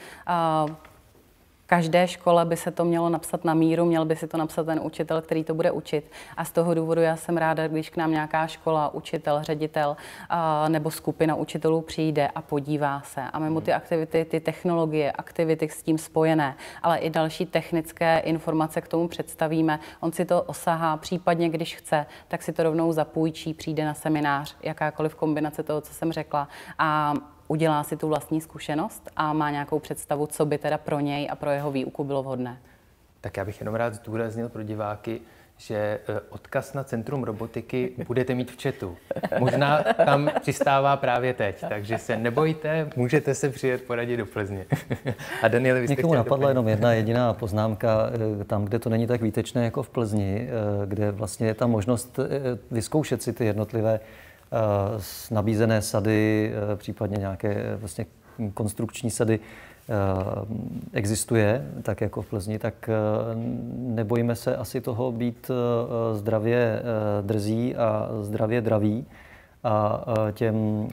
Každé škole by se to mělo napsat na míru, měl by si to napsat ten učitel, který to bude učit. A z toho důvodu já jsem ráda, když k nám nějaká škola, učitel, ředitel nebo skupina učitelů přijde a podívá se. A mimo ty aktivity, ty technologie, aktivity s tím spojené, ale i další technické informace k tomu představíme. On si to osahá, případně když chce, tak si to rovnou zapůjčí, přijde na seminář, jakákoliv kombinace toho, co jsem řekla. A udělá si tu vlastní zkušenost a má nějakou představu, co by teda pro něj a pro jeho výuku bylo vhodné. Tak já bych jenom rád zdůraznil pro diváky, že odkaz na Centrum robotiky budete mít v chatu. Možná tam přistává právě teď, takže se nebojte, můžete se přijet poradit do Plzně. A Daniele, vy jste Někomu napadla jenom jedna jediná poznámka, tam, kde to není tak výtečné jako v Plzni, kde vlastně je ta možnost vyzkoušet si ty jednotlivé nabízené sady, případně nějaké vlastně konstrukční sady existuje, tak jako v Plzni, tak nebojíme se asi toho být zdravě drzí a zdravě draví a těm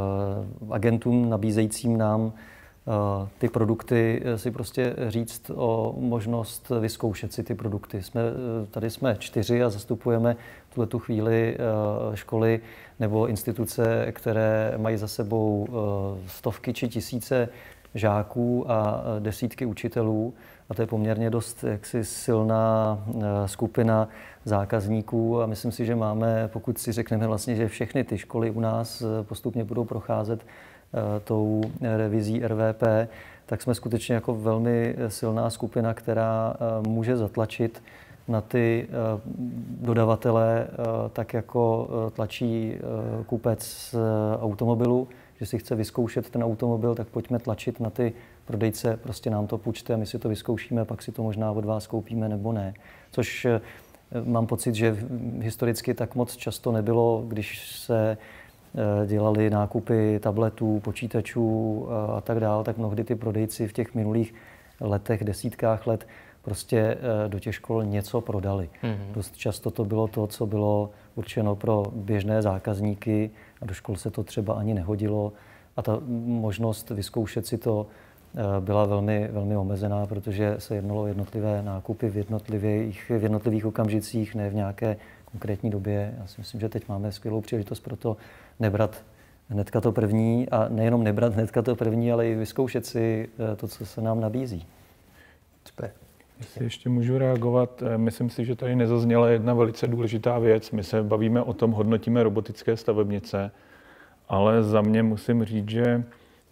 agentům nabízejícím nám ty produkty si prostě říct o možnost vyzkoušet si ty produkty. Jsme, tady jsme čtyři a zastupujeme v tuhletu chvíli školy nebo instituce, které mají za sebou stovky či tisíce žáků a desítky učitelů. A to je poměrně dost jaksi silná skupina zákazníků a myslím si, že máme, pokud si řekneme vlastně, že všechny ty školy u nás postupně budou procházet tou revizí R V P, tak jsme skutečně jako velmi silná skupina, která může zatlačit na ty dodavatele, tak jako tlačí kupec automobilu, že si chce vyzkoušet ten automobil, tak pojďme tlačit na ty prodejce, prostě nám to půjčte, my si to vyzkoušíme, pak si to možná od vás koupíme nebo ne. Což mám pocit, že historicky tak moc často nebylo, když se dělali nákupy tabletů, počítačů a tak dále, tak mnohdy ty prodejci v těch minulých letech, desítkách let prostě do těch škol něco prodali. Mm-hmm. Dost často to bylo to, co bylo určeno pro běžné zákazníky a do škol se to třeba ani nehodilo a ta možnost vyzkoušet si to byla velmi, velmi omezená, protože se jednalo o jednotlivé nákupy v jednotlivých, v jednotlivých okamžicích, ne v nějaké konkrétní době. Já si myslím, že teď máme skvělou příležitost pro to nebrat hnedka to první a nejenom nebrat hnedka to první, ale i vyzkoušet si to, co se nám nabízí. Super. Jestli ještě můžu reagovat, myslím si, že tady nezazněla jedna velice důležitá věc. My se bavíme o tom, hodnotíme robotické stavebnice, ale za mě musím říct, že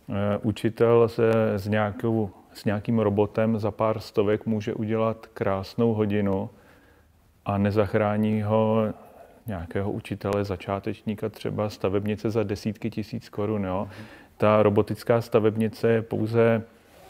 učitel se s, nějakou, s nějakým robotem za pár stovek může udělat krásnou hodinu a nezachrání ho nějakého učitele, začátečníka, třeba stavebnice za desítky tisíc korun. Jo. Ta robotická stavebnice je pouze,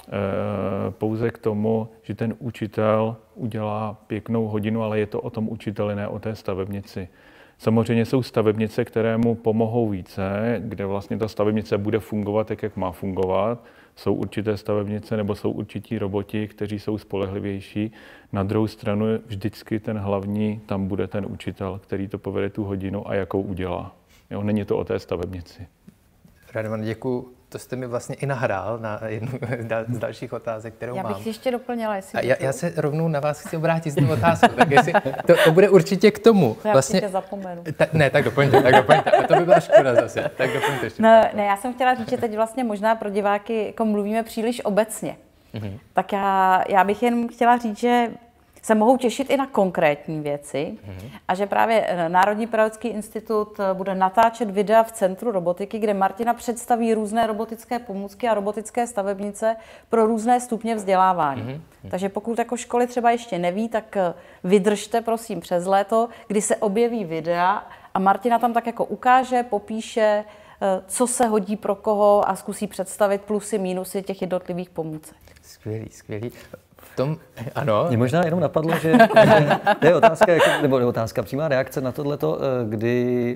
pouze k tomu, že ten učitel udělá pěknou hodinu, ale je to o tom učiteli, ne o té stavebnici. Samozřejmě jsou stavebnice, které mu pomohou více, kde vlastně ta stavebnice bude fungovat tak, jak má fungovat. Jsou určité stavebnice nebo jsou určití roboti, kteří jsou spolehlivější. Na druhou stranu vždycky ten hlavní, tam bude ten učitel, který to povede tu hodinu a jakou udělá. Jo, není to o té stavebnici. Radovan, děkuji. To jste mi vlastně i nahrál na jednu z dalších otázek, kterou mám. Já bych mám. ještě doplnila, jestli já, já se rovnou na vás chci obrátit s tou otázkou, tak jestli to, to bude určitě k tomu. Já vlastně, určitě zapomenu. Ta, ne, tak doplňte, tak doplňte. A to by byla škoda zase. Tak doplňte ještě. No, ne, já jsem chtěla říct, že teď vlastně možná pro diváky jako mluvíme příliš obecně. Mm-hmm. Tak já, já bych jen chtěla říct, že se mohou těšit i na konkrétní věci mm-hmm. a že právě Národní pedagogický institut bude natáčet videa v Centru robotiky, kde Martina představí různé robotické pomůcky a robotické stavebnice pro různé stupně vzdělávání. Mm-hmm. Takže pokud jako školy třeba ještě neví, tak vydržte prosím přes léto, kdy se objeví videa a Martina tam tak jako ukáže, popíše, co se hodí pro koho a zkusí představit plusy, mínusy těch jednotlivých pomůcek. Skvělý, skvělý. V tom, ano. Mě možná jenom napadlo, že to je otázka, nebo otázka, přímá reakce na tohleto, kdy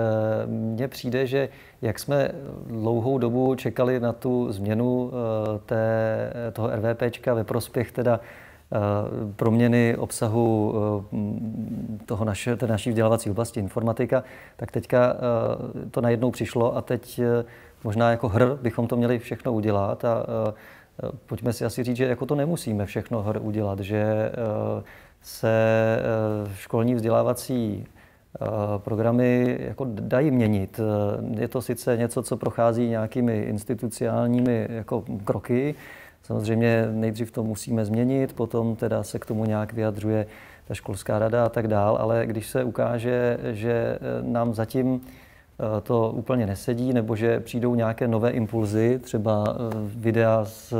mně přijde, že jak jsme dlouhou dobu čekali na tu změnu té, toho RVPčka ve prospěch teda proměny obsahu toho naše, té naší vzdělávací oblasti informatika, tak teďka to najednou přišlo a teď možná jako hr bychom to měli všechno udělat a pojďme si asi říct, že jako to nemusíme všechno hr udělat, že se školní vzdělávací programy jako dají měnit. Je to sice něco, co prochází nějakými institucionálními jako kroky. Samozřejmě nejdřív to musíme změnit, potom teda se k tomu nějak vyjadřuje ta školská rada a tak dál, ale když se ukáže, že nám zatím to úplně nesedí, nebo že přijdou nějaké nové impulzy, třeba videa z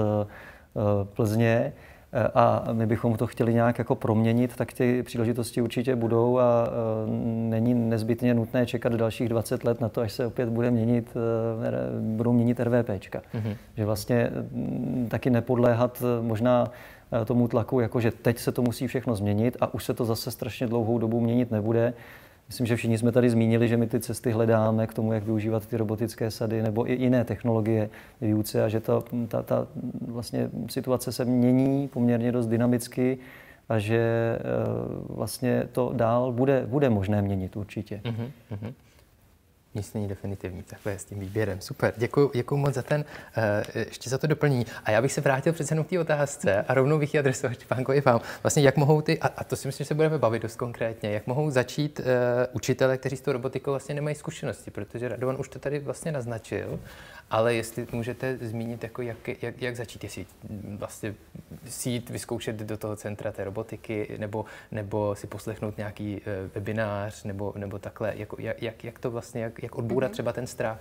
Plzně, a my bychom to chtěli nějak jako proměnit, tak ty příležitosti určitě budou a není nezbytně nutné čekat dalších dvacet let na to, až se opět bude měnit, budou měnit RVPčka. Mm-hmm. Že vlastně taky nepodléhat možná tomu tlaku, jako že teď se to musí všechno změnit a už se to zase strašně dlouhou dobu měnit nebude. Myslím, že všichni jsme tady zmínili, že my ty cesty hledáme k tomu, jak využívat ty robotické sady nebo i jiné technologie výuce a že to, ta, ta vlastně situace se mění poměrně dost dynamicky a že vlastně to dál bude, bude možné měnit určitě. Mm-hmm, mm-hmm. Nic není definitivní, takhle s tím výběrem. Super, děkuji, děkuji moc za ten, ještě za to doplnění. A já bych se vrátil přece jenom k té otázce a rovnou bych ji adresoval Štěpánko i vám. Vlastně jak mohou ty, a, a to si myslím, že se budeme bavit dost konkrétně, jak mohou začít uh, učitele, kteří s tou robotikou vlastně nemají zkušenosti, protože Radovan už to tady vlastně naznačil, ale jestli můžete zmínit, jako jak, jak, jak začít, jestli vlastně si jít vyzkoušet do toho centra té robotiky, nebo, nebo si poslechnout nějaký uh, webinář, nebo, nebo takhle, jako, jak, jak, jak to vlastně, jak, jak odbourat třeba ten strach?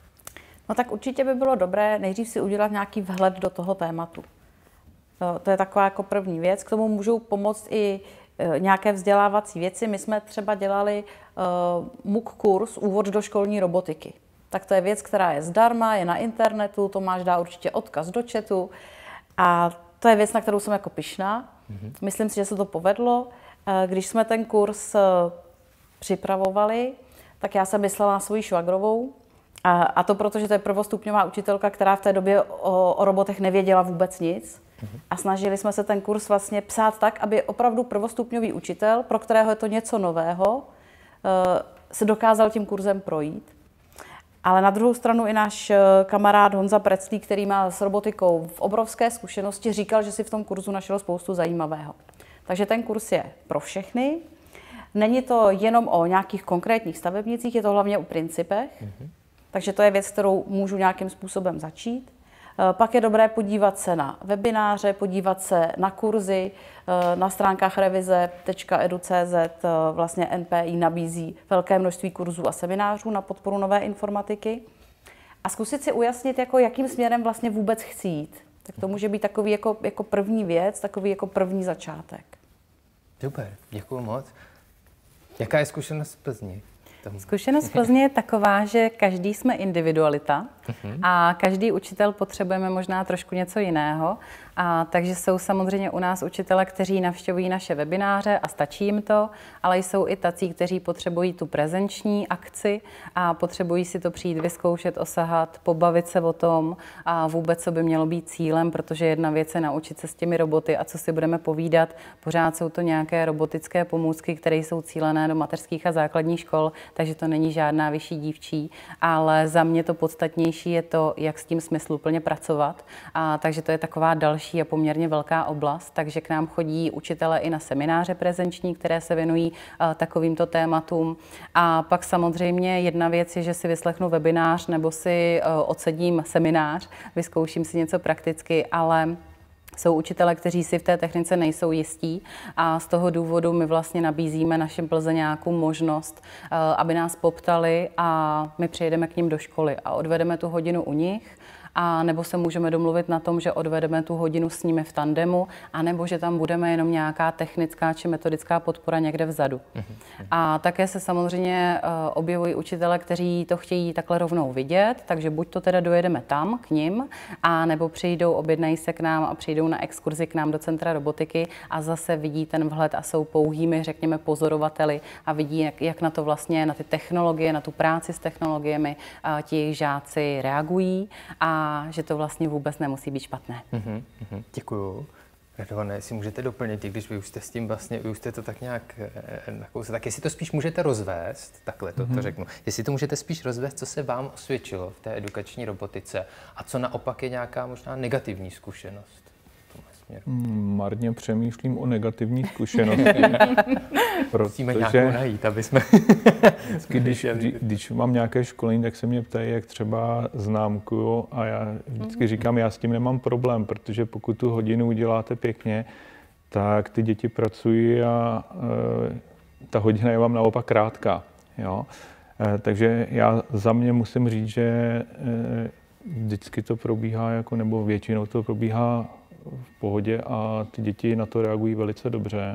No tak určitě by bylo dobré nejdřív si udělat nějaký vhled do toho tématu. To je taková jako první věc. K tomu můžou pomoct i nějaké vzdělávací věci. My jsme třeba dělali uh, MOOC kurz Úvod do školní robotiky. Tak to je věc, která je zdarma, je na internetu, Tomáš dá určitě odkaz do chatu. A to je věc, na kterou jsem jako pyšná. Mm-hmm. Myslím si, že se to povedlo. Když jsme ten kurz připravovali, tak já jsem myslela na svoji švagrovou. A, a to proto, že to je prvostupňová učitelka, která v té době o, o robotech nevěděla vůbec nic. Mm-hmm. A snažili jsme se ten kurz vlastně psát tak, aby opravdu prvostupňový učitel, pro kterého je to něco nového, se dokázal tím kurzem projít. Ale na druhou stranu i náš kamarád Honza Preclík, který má s robotikou v obrovské zkušenosti, říkal, že si v tom kurzu našel spoustu zajímavého. Takže ten kurz je pro všechny. Není to jenom o nějakých konkrétních stavebnicích, je to hlavně o principech. Mm-hmm. Takže to je věc, kterou můžu nějakým způsobem začít. Pak je dobré podívat se na webináře, podívat se na kurzy. Na stránkách revize tečka edu tečka cé zet vlastně N P I nabízí velké množství kurzů a seminářů na podporu nové informatiky. A zkusit si ujasnit, jako jakým směrem vlastně vůbec chci jít. Tak to může být takový jako, jako první věc, takový jako první začátek. Super, děkuji moc. Jaká je zkušenost z Plzni? Zkušenost z Plzně je taková, že každý jsme individualita a každý učitel potřebujeme možná trošku něco jiného. A takže jsou samozřejmě u nás učitele, kteří navštěvují naše webináře a stačí jim to, ale jsou i tací, kteří potřebují tu prezenční akci a potřebují si to přijít vyzkoušet, osahat, pobavit se o tom a vůbec, co by mělo být cílem, protože jedna věc je naučit se s těmi roboty a co si budeme povídat, pořád jsou to nějaké robotické pomůcky, které jsou cílené do mateřských a základních škol, takže to není žádná vyšší dívčí, ale za mě to podstatnější je to, jak s tím smysluplně pracovat. A takže to je taková další a poměrně velká oblast, takže k nám chodí učitelé i na semináře prezenční, které se věnují uh, takovýmto tématům. A pak samozřejmě jedna věc je, že si vyslechnu webinář nebo si uh, odsedím seminář, vyzkouším si něco prakticky, ale jsou učitelé, kteří si v té technice nejsou jistí a z toho důvodu my vlastně nabízíme našim Plzeňákům možnost, aby nás poptali a my přijedeme k nim do školy a odvedeme tu hodinu u nich. A nebo se můžeme domluvit na tom, že odvedeme tu hodinu s nimi v tandemu, anebo že tam budeme jenom nějaká technická či metodická podpora někde vzadu. Mm-hmm. A také se samozřejmě uh, objevují učitele, kteří to chtějí takhle rovnou vidět, takže buď to teda dojedeme tam k nim, a nebo přijdou, objednají se k nám a přijdou na exkurzi k nám do Centra robotiky a zase vidí ten vhled a jsou pouhými, řekněme, pozorovateli a vidí, jak, jak na to vlastně, na ty technologie, na tu práci s technologiemi uh, ti jejich žáci reagují a že to vlastně vůbec nemusí být špatné. Mm-hmm, mm-hmm. Děkuju. Radované, jestli můžete doplnit, i když vy už jste s tím vlastně, vy už jste to tak nějak nakousli, tak jestli to spíš můžete rozvést, takhle to, mm-hmm. to řeknu, jestli to můžete spíš rozvést, co se vám osvědčilo v té edukační robotice a co naopak je nějaká možná negativní zkušenost. Marně přemýšlím o negativní zkušenosti. Musíme nějakou najít, aby jsme... když, když mám nějaké školení, tak se mě ptají, jak třeba známkuju a já vždycky říkám, já s tím nemám problém, protože pokud tu hodinu uděláte pěkně, tak ty děti pracují a e, ta hodina je vám naopak krátká. Jo? E, takže já za mě musím říct, že e, vždycky to probíhá, jako, nebo většinou to probíhá v pohodě a ty děti na to reagují velice dobře.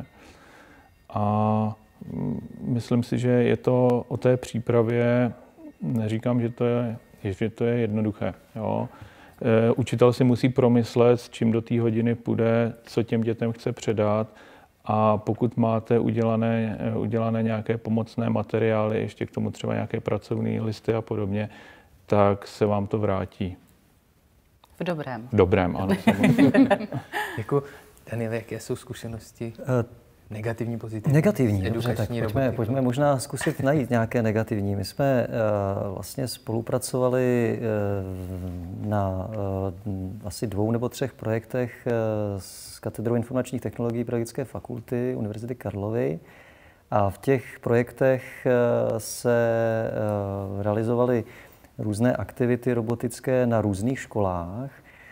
A myslím si, že je to o té přípravě, neříkám, že to je, že to je jednoduché. Jo. E, učitel si musí promyslet, s čím do té hodiny půjde, co těm dětem chce předat a pokud máte udělané, udělané nějaké pomocné materiály, ještě k tomu třeba nějaké pracovní listy a podobně, tak se vám to vrátí. V dobrém. V dobrém, ano. Jako, Daniel, jaké jsou zkušenosti? Negativní, pozitivní? Negativní, dobře, tak pojďme, pojďme možná zkusit najít nějaké negativní. My jsme uh, vlastně spolupracovali uh, na uh, asi dvou nebo třech projektech uh, s katedrou informačních technologií Pedagogické fakulty Univerzity Karlovy. A v těch projektech uh, se uh, realizovaly různé aktivity robotické na různých školách.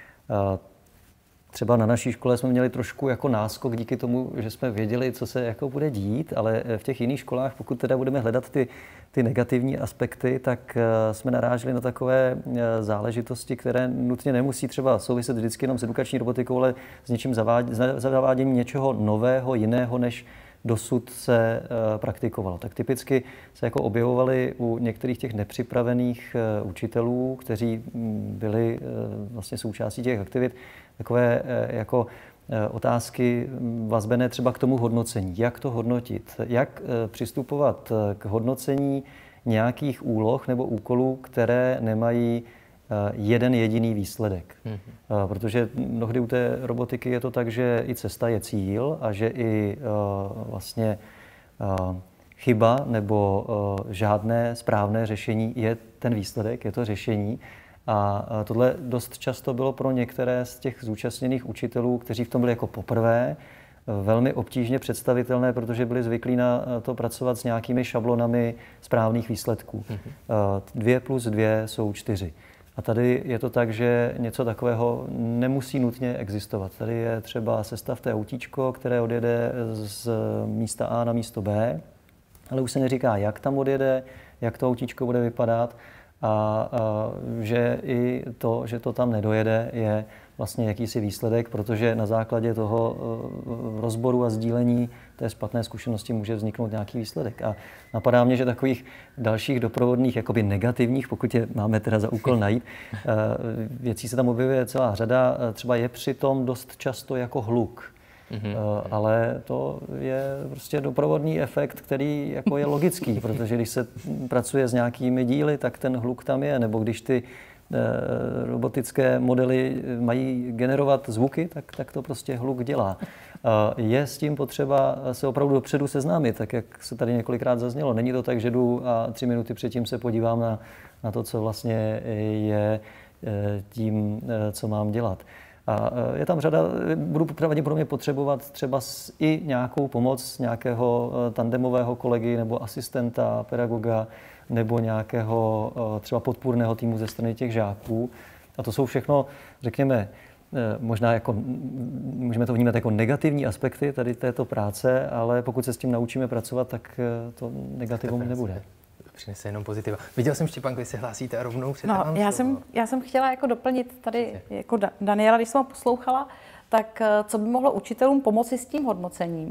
Třeba na naší škole jsme měli trošku jako náskok díky tomu, že jsme věděli, co se jako bude dít, ale v těch jiných školách, pokud teda budeme hledat ty, ty negativní aspekty, tak jsme naráželi na takové záležitosti, které nutně nemusí třeba souviset vždycky jenom s edukační robotikou, ale s něčím zaváděním něčeho nového, jiného, než dosud se uh, praktikovalo. Tak typicky se jako objevovaly u některých těch nepřipravených uh, učitelů, kteří m, byli uh, vlastně součástí těch aktivit, takové uh, jako uh, otázky vazbené třeba k tomu hodnocení. Jak to hodnotit? Jak uh, přistupovat uh, k hodnocení nějakých úloh nebo úkolů, které nemají jeden jediný výsledek. Mm-hmm. Protože mnohdy u té robotiky je to tak, že i cesta je cíl a že i uh, vlastně uh, chyba nebo uh, žádné správné řešení je ten výsledek, je to řešení. A uh, tohle dost často bylo pro některé z těch zúčastněných učitelů, kteří v tom byli jako poprvé, uh, velmi obtížně představitelné, protože byli zvyklí na uh, to pracovat s nějakými šablonami správných výsledků. Mm-hmm. Uh, dvě plus dvě jsou čtyři. A tady je to tak, že něco takového nemusí nutně existovat. Tady je třeba sestavte autíčko, které odjede z místa A na místo B, ale už se neříká, jak tam odjede, jak to autíčko bude vypadat a, a že i to, že to tam nedojede, je vlastně jakýsi výsledek, protože na základě toho rozboru a sdílení té špatné zkušenosti může vzniknout nějaký výsledek. A napadá mě, že takových dalších doprovodných, jakoby negativních, pokud je máme teda za úkol najít, věcí se tam objevuje celá řada. Třeba je přitom dost často jako hluk. Mm-hmm. Ale to je prostě doprovodný efekt, který jako je logický, protože když se pracuje s nějakými díly, tak ten hluk tam je, nebo když ty robotické modely mají generovat zvuky, tak, tak to prostě hluk dělá. Je s tím potřeba se opravdu dopředu seznámit, tak jak se tady několikrát zaznělo. Není to tak, že jdu a tři minuty předtím se podívám na, na to, co vlastně je tím, co mám dělat. A je tam řada, budu pravděpodobně potřebovat třeba i nějakou pomoc nějakého tandemového kolegy nebo asistenta, pedagoga, nebo nějakého třeba podpůrného týmu ze strany těch žáků. A to jsou všechno, řekněme, možná jako, můžeme to vnímat jako negativní aspekty tady této práce, ale pokud se s tím naučíme pracovat, tak to negativum nebude. Přinese jenom pozitiva. Viděl jsem, Štěpánko, vy se hlásíte a rovnou před no, já jsem, já jsem chtěla jako doplnit tady jako Daniela, když jsem ho poslouchala, tak co by mohlo učitelům pomoci s tím hodnocením?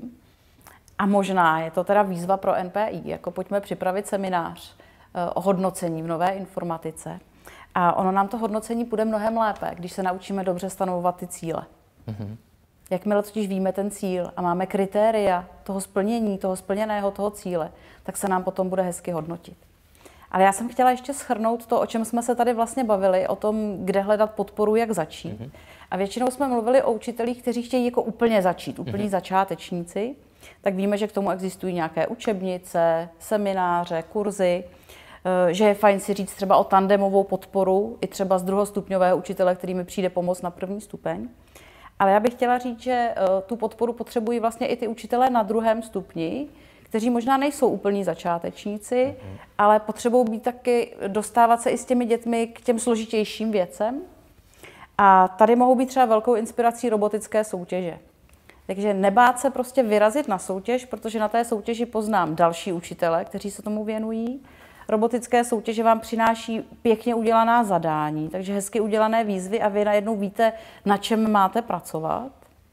A možná je to teda výzva pro N P I, jako pojďme připravit seminář o hodnocení v nové informatice. A ono nám to hodnocení půjde mnohem lépe, když se naučíme dobře stanovovat ty cíle. Mm-hmm. Jakmile totiž víme ten cíl a máme kritéria toho splnění, toho splněného toho cíle, tak se nám potom bude hezky hodnotit. Ale já jsem chtěla ještě shrnout to, o čem jsme se tady vlastně bavili, o tom, kde hledat podporu, jak začít. Mm-hmm. A většinou jsme mluvili o učitelích, kteří chtějí jako úplně začít, úplní mm-hmm. začátečníci. Tak víme, že k tomu existují nějaké učebnice, semináře, kurzy, že je fajn si říct třeba o tandemovou podporu, i třeba z druhostupňového učitele, který mi přijde pomoct na první stupeň. Ale já bych chtěla říct, že tu podporu potřebují vlastně i ty učitelé na druhém stupni, kteří možná nejsou úplní začátečníci, mm. ale potřebují být taky, dostávat se i s těmi dětmi k těm složitějším věcem. A tady mohou být třeba velkou inspirací robotické soutěže. Takže nebát se prostě vyrazit na soutěž, protože na té soutěži poznám další učitele, kteří se tomu věnují. Robotické soutěže vám přináší pěkně udělaná zadání, takže hezky udělané výzvy a vy najednou víte, na čem máte pracovat.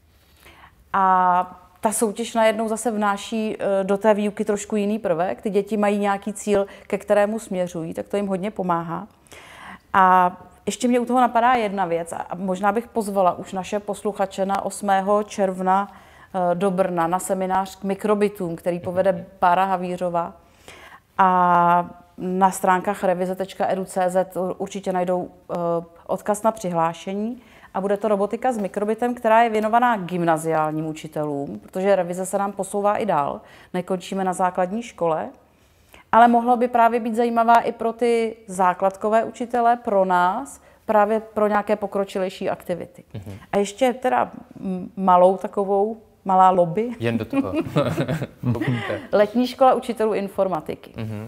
A ta soutěž najednou zase vnáší do té výuky trošku jiný prvek. Ty děti mají nějaký cíl, ke kterému směřují, tak to jim hodně pomáhá. A ještě mě u toho napadá jedna věc a možná bych pozvala už naše posluchače na osmého června do Brna na seminář k mikrobitům, který povede Bára Havířová. A na stránkách revize tečka edu tečka cé zet určitě najdou odkaz na přihlášení. A bude to robotika s mikrobitem, která je věnovaná gymnaziálním učitelům, protože revize se nám posouvá i dál, nekončíme na základní škole. Ale mohlo by právě být zajímavá i pro ty základkové učitele, pro nás, právě pro nějaké pokročilejší aktivity. Mm-hmm. A ještě teda malou takovou, malá lobby. Jen do toho. Letní škola učitelů informatiky. Mm-hmm.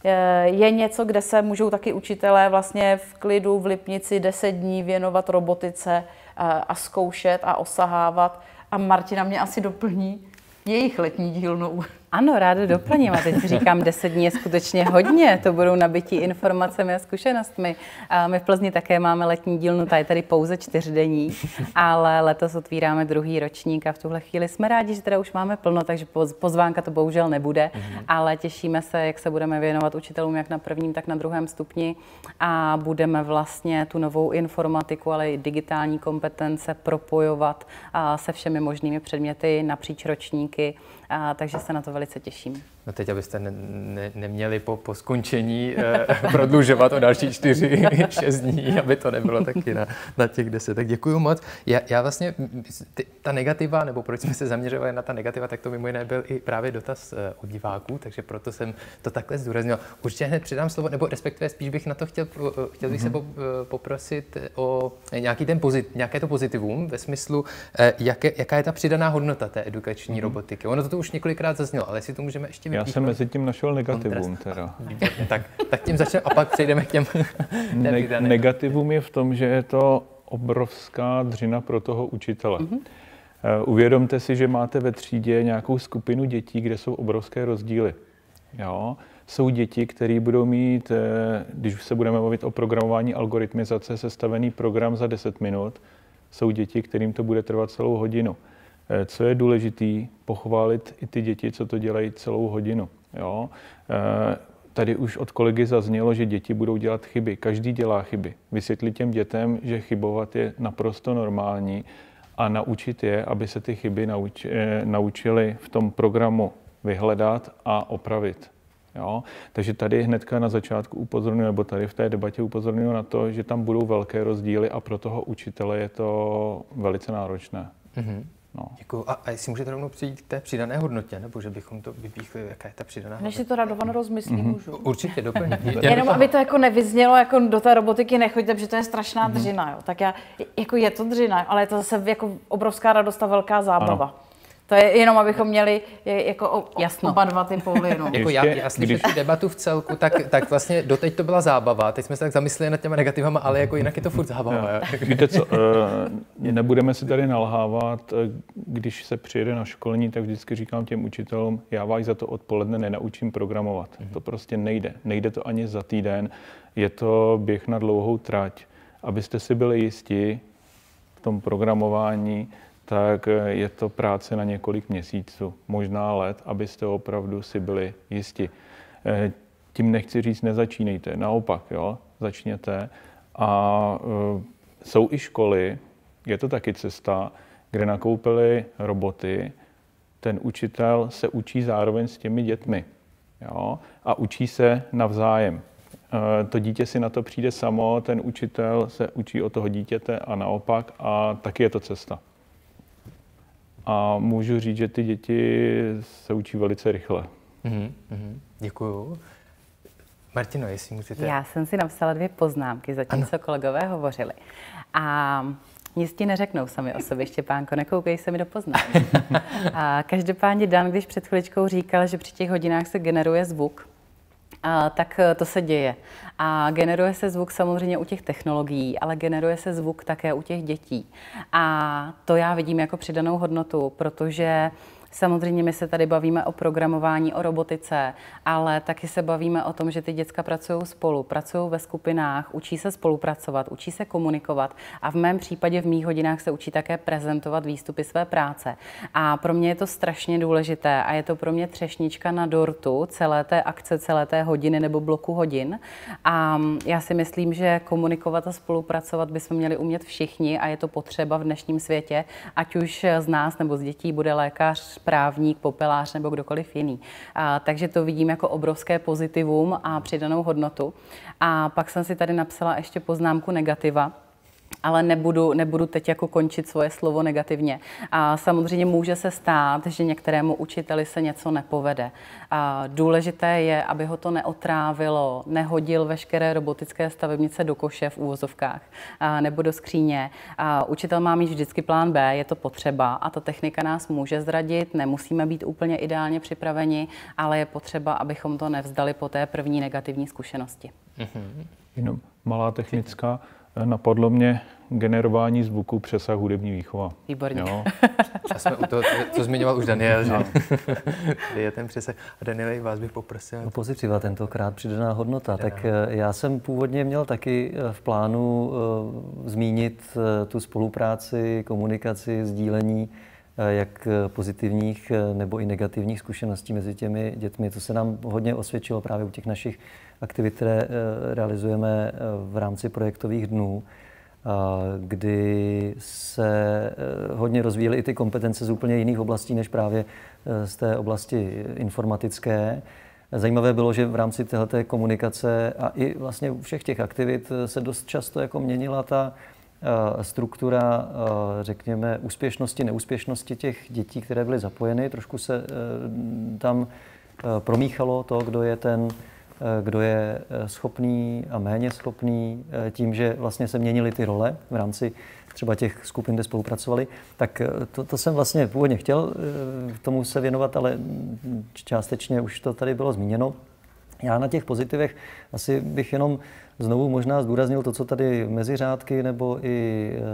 Je něco, kde se můžou taky učitelé vlastně v klidu v Lipnici deset dní věnovat robotice a zkoušet a osahávat. A Martina mě asi doplní jejich letní dílnou. Ano, ráda doplním. A teď si říkám, deset dní je skutečně hodně. To budou nabití informacemi a zkušenostmi. A my v Plzni také máme letní dílnu, ta je tady pouze čtyřdenní, ale letos otvíráme druhý ročník a v tuhle chvíli jsme rádi, že teda už máme plno, takže pozvánka to bohužel nebude, mm-hmm. ale těšíme se, jak se budeme věnovat učitelům jak na prvním, tak na druhém stupni a budeme vlastně tu novou informatiku, ale i digitální kompetence propojovat a se všemi možnými předměty napříč ročníky. A, takže se na to velice těším. No teď, abyste ne, ne, neměli po, po skončení eh, prodlužovat o další čtyři, šest dní, aby to nebylo taky na, na těch deset. Tak děkuju moc. Já, já vlastně, ty, ta negativa, nebo proč jsme se zaměřovali na ta negativa, tak to mimo jiné byl i právě dotaz eh, od diváků, takže proto jsem to takhle zdůraznil. Určitě hned předám slovo, nebo respektive spíš bych na to chtěl, chtěl bych mm-hmm. se po, poprosit o nějaký ten pozit, nějaké to pozitivum ve smyslu, eh, jaké, jaká je ta přidaná hodnota té edukační mm-hmm. robotiky. Ono to už několikrát zaznělo, ale jestli to můžeme ještě vypíchnout. Já jsem mezi tím našel negativum teda. tak, tak tím začneme a pak přejdeme k těm ne- Negativum je v tom, že je to obrovská dřina pro toho učitele. Mm-hmm. Uh, uvědomte si, že máte ve třídě nějakou skupinu dětí, kde jsou obrovské rozdíly. Jo? Jsou děti, které budou mít, když už se budeme mluvit o programování algoritmizace, sestavený program za deset minut. Jsou děti, kterým to bude trvat celou hodinu. Co je důležité, pochválit i ty děti, co to dělají celou hodinu. Jo? Tady už od kolegy zaznělo, že děti budou dělat chyby. Každý dělá chyby. Vysvětlit těm dětem, že chybovat je naprosto normální a naučit je, aby se ty chyby nauč, naučili v tom programu vyhledat a opravit. Jo? Takže tady hnedka na začátku upozorňuji, nebo tady v té debatě upozorňuji na to, že tam budou velké rozdíly a pro toho učitele je to velice náročné. Mm-hmm. No. Děkuju. A, a jestli můžete rovnou přijít k té přidané hodnotě, nebo že bychom to vypíchli, jaká je ta přidaná hodnota? Než si to Radovan rozmyslí, mm-hmm. můžu. Určitě, doplním. Jenom aby to jako nevyznělo, jako do té robotiky nechoďte, protože to je strašná mm-hmm. dřina. Jo. Tak já, jako je to dřina, ale je to zase jako obrovská radost a velká zábava. Ano. To je jenom, abychom měli jako o, Jasno. oba dva ty póly. No. Jako já, já slyším když... debatu v celku, tak, tak vlastně doteď to byla zábava. Teď jsme se tak zamysleli nad těma negativama, ale jako jinak je to furt zábava. Víte co, nebudeme si tady nalhávat, když se přijede na školní, tak vždycky říkám těm učitelům, já vás za to odpoledne nenaučím programovat. Mm-hmm. To prostě nejde. Nejde to ani za týden. Je to běh na dlouhou trať. Abyste si byli jistí v tom programování, tak je to práce na několik měsíců, možná let, abyste opravdu si byli jisti. Tím nechci říct, nezačínejte, naopak, jo, začněte. A uh, jsou i školy, je to taky cesta, kde nakoupili roboty, ten učitel se učí zároveň s těmi dětmi, jo, a učí se navzájem. to dítě si na to přijde samo, ten učitel se učí od toho dítěte a naopak a taky je to cesta. A můžu říct, že ty děti se učí velice rychle. Mm-hmm. Děkuju. Martino, jestli můžete... Já jsem si napsala dvě poznámky, zatímco kolegové hovořili. A nic ti neřeknou sami o sobě, Štěpánko, nekoukej se mi do poznámek. A každopádně Dan, když před chviličkou říkal, že při těch hodinách se generuje zvuk, a tak to se děje. A generuje se zvuk samozřejmě u těch technologií, ale generuje se zvuk také u těch dětí. A to já vidím jako přidanou hodnotu, protože samozřejmě my se tady bavíme o programování, o robotice, ale taky se bavíme o tom, že ty děcka pracují spolu, pracují ve skupinách, učí se spolupracovat, učí se komunikovat a v mém případě v mých hodinách se učí také prezentovat výstupy své práce. A pro mě je to strašně důležité a je to pro mě třešnička na dortu celé té akce, celé té hodiny nebo bloku hodin. A já si myslím, že komunikovat a spolupracovat bychom měli umět všichni a je to potřeba v dnešním světě, ať už z nás nebo z dětí bude lékař, právník, popelář nebo kdokoliv jiný. A, takže to vidím jako obrovské pozitivum a přidanou hodnotu. A pak jsem si tady napsala ještě poznámku negativa, ale nebudu, nebudu teď jako končit svoje slovo negativně. A samozřejmě může se stát, že některému učiteli se něco nepovede. A důležité je, aby ho to neotrávilo, nehodil veškeré robotické stavebnice do koše v úvozovkách a nebo do skříně. A učitel má mít vždycky plán B, je to potřeba a ta technika nás může zradit, nemusíme být úplně ideálně připraveni, ale je potřeba, abychom to nevzdali po té první negativní zkušenosti. Mm-hmm. Jenom malá technická. Napadlo mě generování zvuku přesah hudební výchova. Výborně. Jo. A jsme u toho, co zmiňoval už Daniel, že tady je ten přesah. A Daniel, vás bych poprosil. No, pozitiva tentokrát, přidaná hodnota. Přidaná. Tak já jsem původně měl taky v plánu uh, zmínit uh, tu spolupráci, komunikaci, sdílení jak pozitivních nebo i negativních zkušeností mezi těmi dětmi. To se nám hodně osvědčilo právě u těch našich aktivit, které realizujeme v rámci projektových dnů, kdy se hodně rozvíjely i ty kompetence z úplně jiných oblastí, než právě z té oblasti informatické. Zajímavé bylo, že v rámci téhleté komunikace a i vlastně u všech těch aktivit se dost často jako měnila ta struktura, řekněme, úspěšnosti, neúspěšnosti těch dětí, které byly zapojeny. Trošku se tam promíchalo to, kdo je ten, kdo je schopný a méně schopný, tím, že vlastně se měnily ty role v rámci třeba těch skupin, kde spolupracovali. Tak to, to jsem vlastně původně chtěl k tomu se věnovat, ale částečně už to tady bylo zmíněno. Já na těch pozitivech asi bych jenom znovu možná zdůraznil to, co tady mezi řádky nebo i e,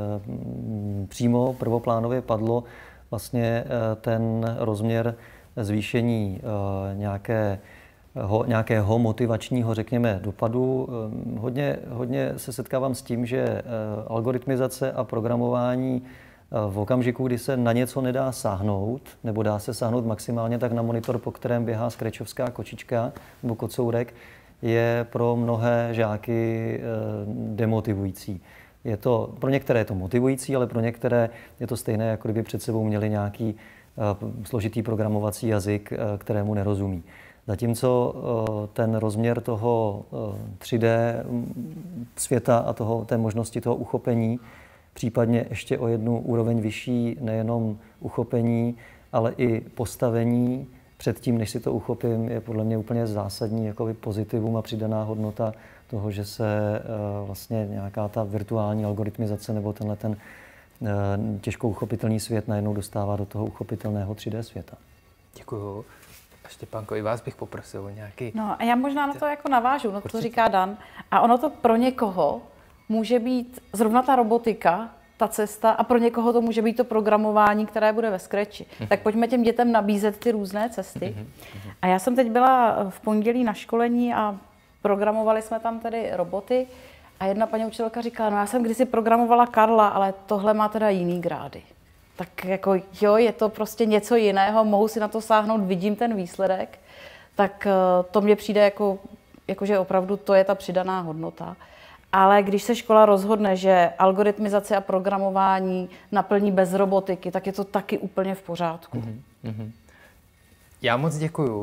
přímo prvoplánově padlo, vlastně e, ten rozměr zvýšení e, nějaké, ho, nějakého motivačního, řekněme, dopadu. E, hodně, hodně se setkávám s tím, že e, algoritmizace a programování v okamžiku, kdy se na něco nedá sáhnout, nebo dá se sáhnout maximálně tak na monitor, po kterém běhá scratchovská kočička nebo kocourek, je pro mnohé žáky demotivující. Je to, pro některé je to motivující, ale pro některé je to stejné, jako kdyby před sebou měli nějaký složitý programovací jazyk, kterému nerozumí. Zatímco ten rozměr toho tři dé světa a toho, té možnosti toho uchopení, případně ještě o jednu úroveň vyšší, nejenom uchopení, ale i postavení předtím, než si to uchopím, je podle mě úplně zásadní jakoby pozitivum a přidaná hodnota toho, že se uh, vlastně nějaká ta virtuální algoritmizace nebo tenhle ten uh, těžko uchopitelný svět najednou dostává do toho uchopitelného tři dé světa. Děkuju. A Štěpánko, i vás bych poprosil nějaký... No a já možná na to jako navážu, no to říká Dan. A ono to pro někoho může být zrovna ta robotika, ta cesta, a pro někoho to může být to programování, které bude ve Scratchi. Mm-hmm. Tak pojďme těm dětem nabízet ty různé cesty. Mm-hmm. A já jsem teď byla v pondělí na školení a programovali jsme tam tedy roboty a jedna paní učitelka říkala, no já jsem kdysi programovala Karla, ale tohle má teda jiný grády. Tak jako jo, je to prostě něco jiného, mohu si na to sáhnout, vidím ten výsledek, tak to mně přijde jako, jako že opravdu to je ta přidaná hodnota. Ale když se škola rozhodne, že algoritmizace a programování naplní bez robotiky, tak je to taky úplně v pořádku. Mm-hmm. Já moc děkuju.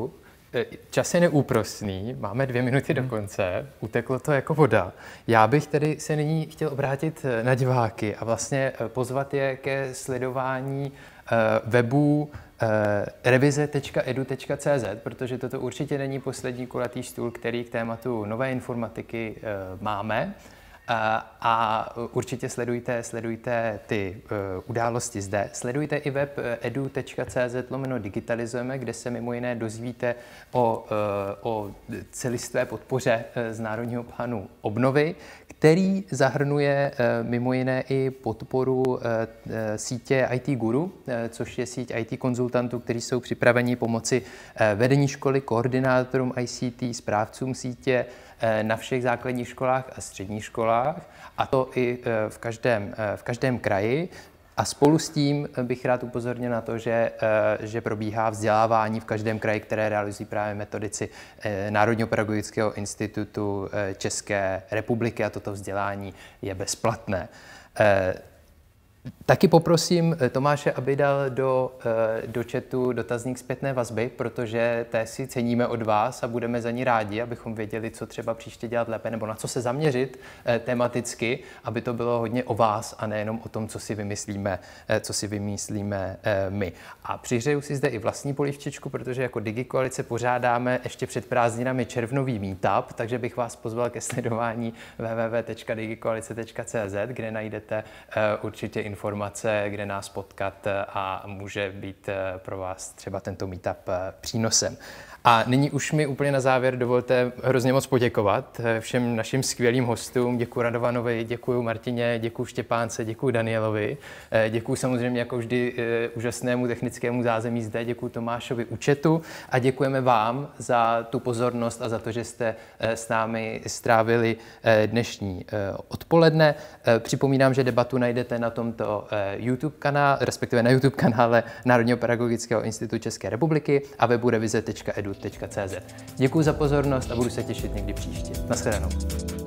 Čas je neúprosný, máme dvě minuty do konce, uteklo to jako voda. Já bych tedy se nyní chtěl obrátit na diváky a vlastně pozvat je ke sledování webů revize tečka edu tečka cé zet, protože toto určitě není poslední kulatý stůl, který k tématu nové informatiky máme. A určitě sledujte, sledujte ty uh, události zde. Sledujte i web edu tečka cé zet lomeno digitalizujeme, kde se mimo jiné dozvíte o, uh, o celistvé podpoře uh, z Národního plánu obnovy, který zahrnuje uh, mimo jiné i podporu uh, sítě í té Guru, uh, což je síť í té konzultantů, kteří jsou připraveni pomoci uh, vedení školy, koordinátorům í cé té, správcům sítě, na všech základních školách a středních školách, a to i v každém, v každém kraji. A spolu s tím bych rád upozornil na to, že, že probíhá vzdělávání v každém kraji, které realizují právě metodici Národního pedagogického institutu České republiky, a toto vzdělání je bezplatné. Taky poprosím Tomáše, aby dal do, do chatu dotazník zpětné vazby, protože té si ceníme od vás a budeme za ní rádi, abychom věděli, co třeba příště dělat lépe nebo na co se zaměřit tematicky, aby to bylo hodně o vás a nejenom o tom, co si vymyslíme, co si vymyslíme my. A přihřeju si zde i vlastní polívčičku, protože jako DigiKoalice pořádáme ještě před prázdninami červnový meetup, takže bych vás pozval ke sledování w w w tečka digikoalice tečka cé zet, kde najdete určitě informace, kde nás potkat a může být pro vás třeba tento meetup přínosem. A nyní už mi úplně na závěr dovolte hrozně moc poděkovat všem našim skvělým hostům. Děkuji Radovanovi, děkuji Martině, děkuji Štěpánce, děkuji Danielovi, děkuji samozřejmě jako vždy úžasnému technickému zázemí zde, děkuji Tomášovi Učetu a děkujeme vám za tu pozornost a za to, že jste s námi strávili dnešní odpoledne. Připomínám, že debatu najdete na tomto YouTube kanále, respektive na YouTube kanále Národního pedagogického institutu České republiky a webu revize tečka edu tečka cé zet. Děkuji za pozornost a budu se těšit někdy příště. Naschledanou.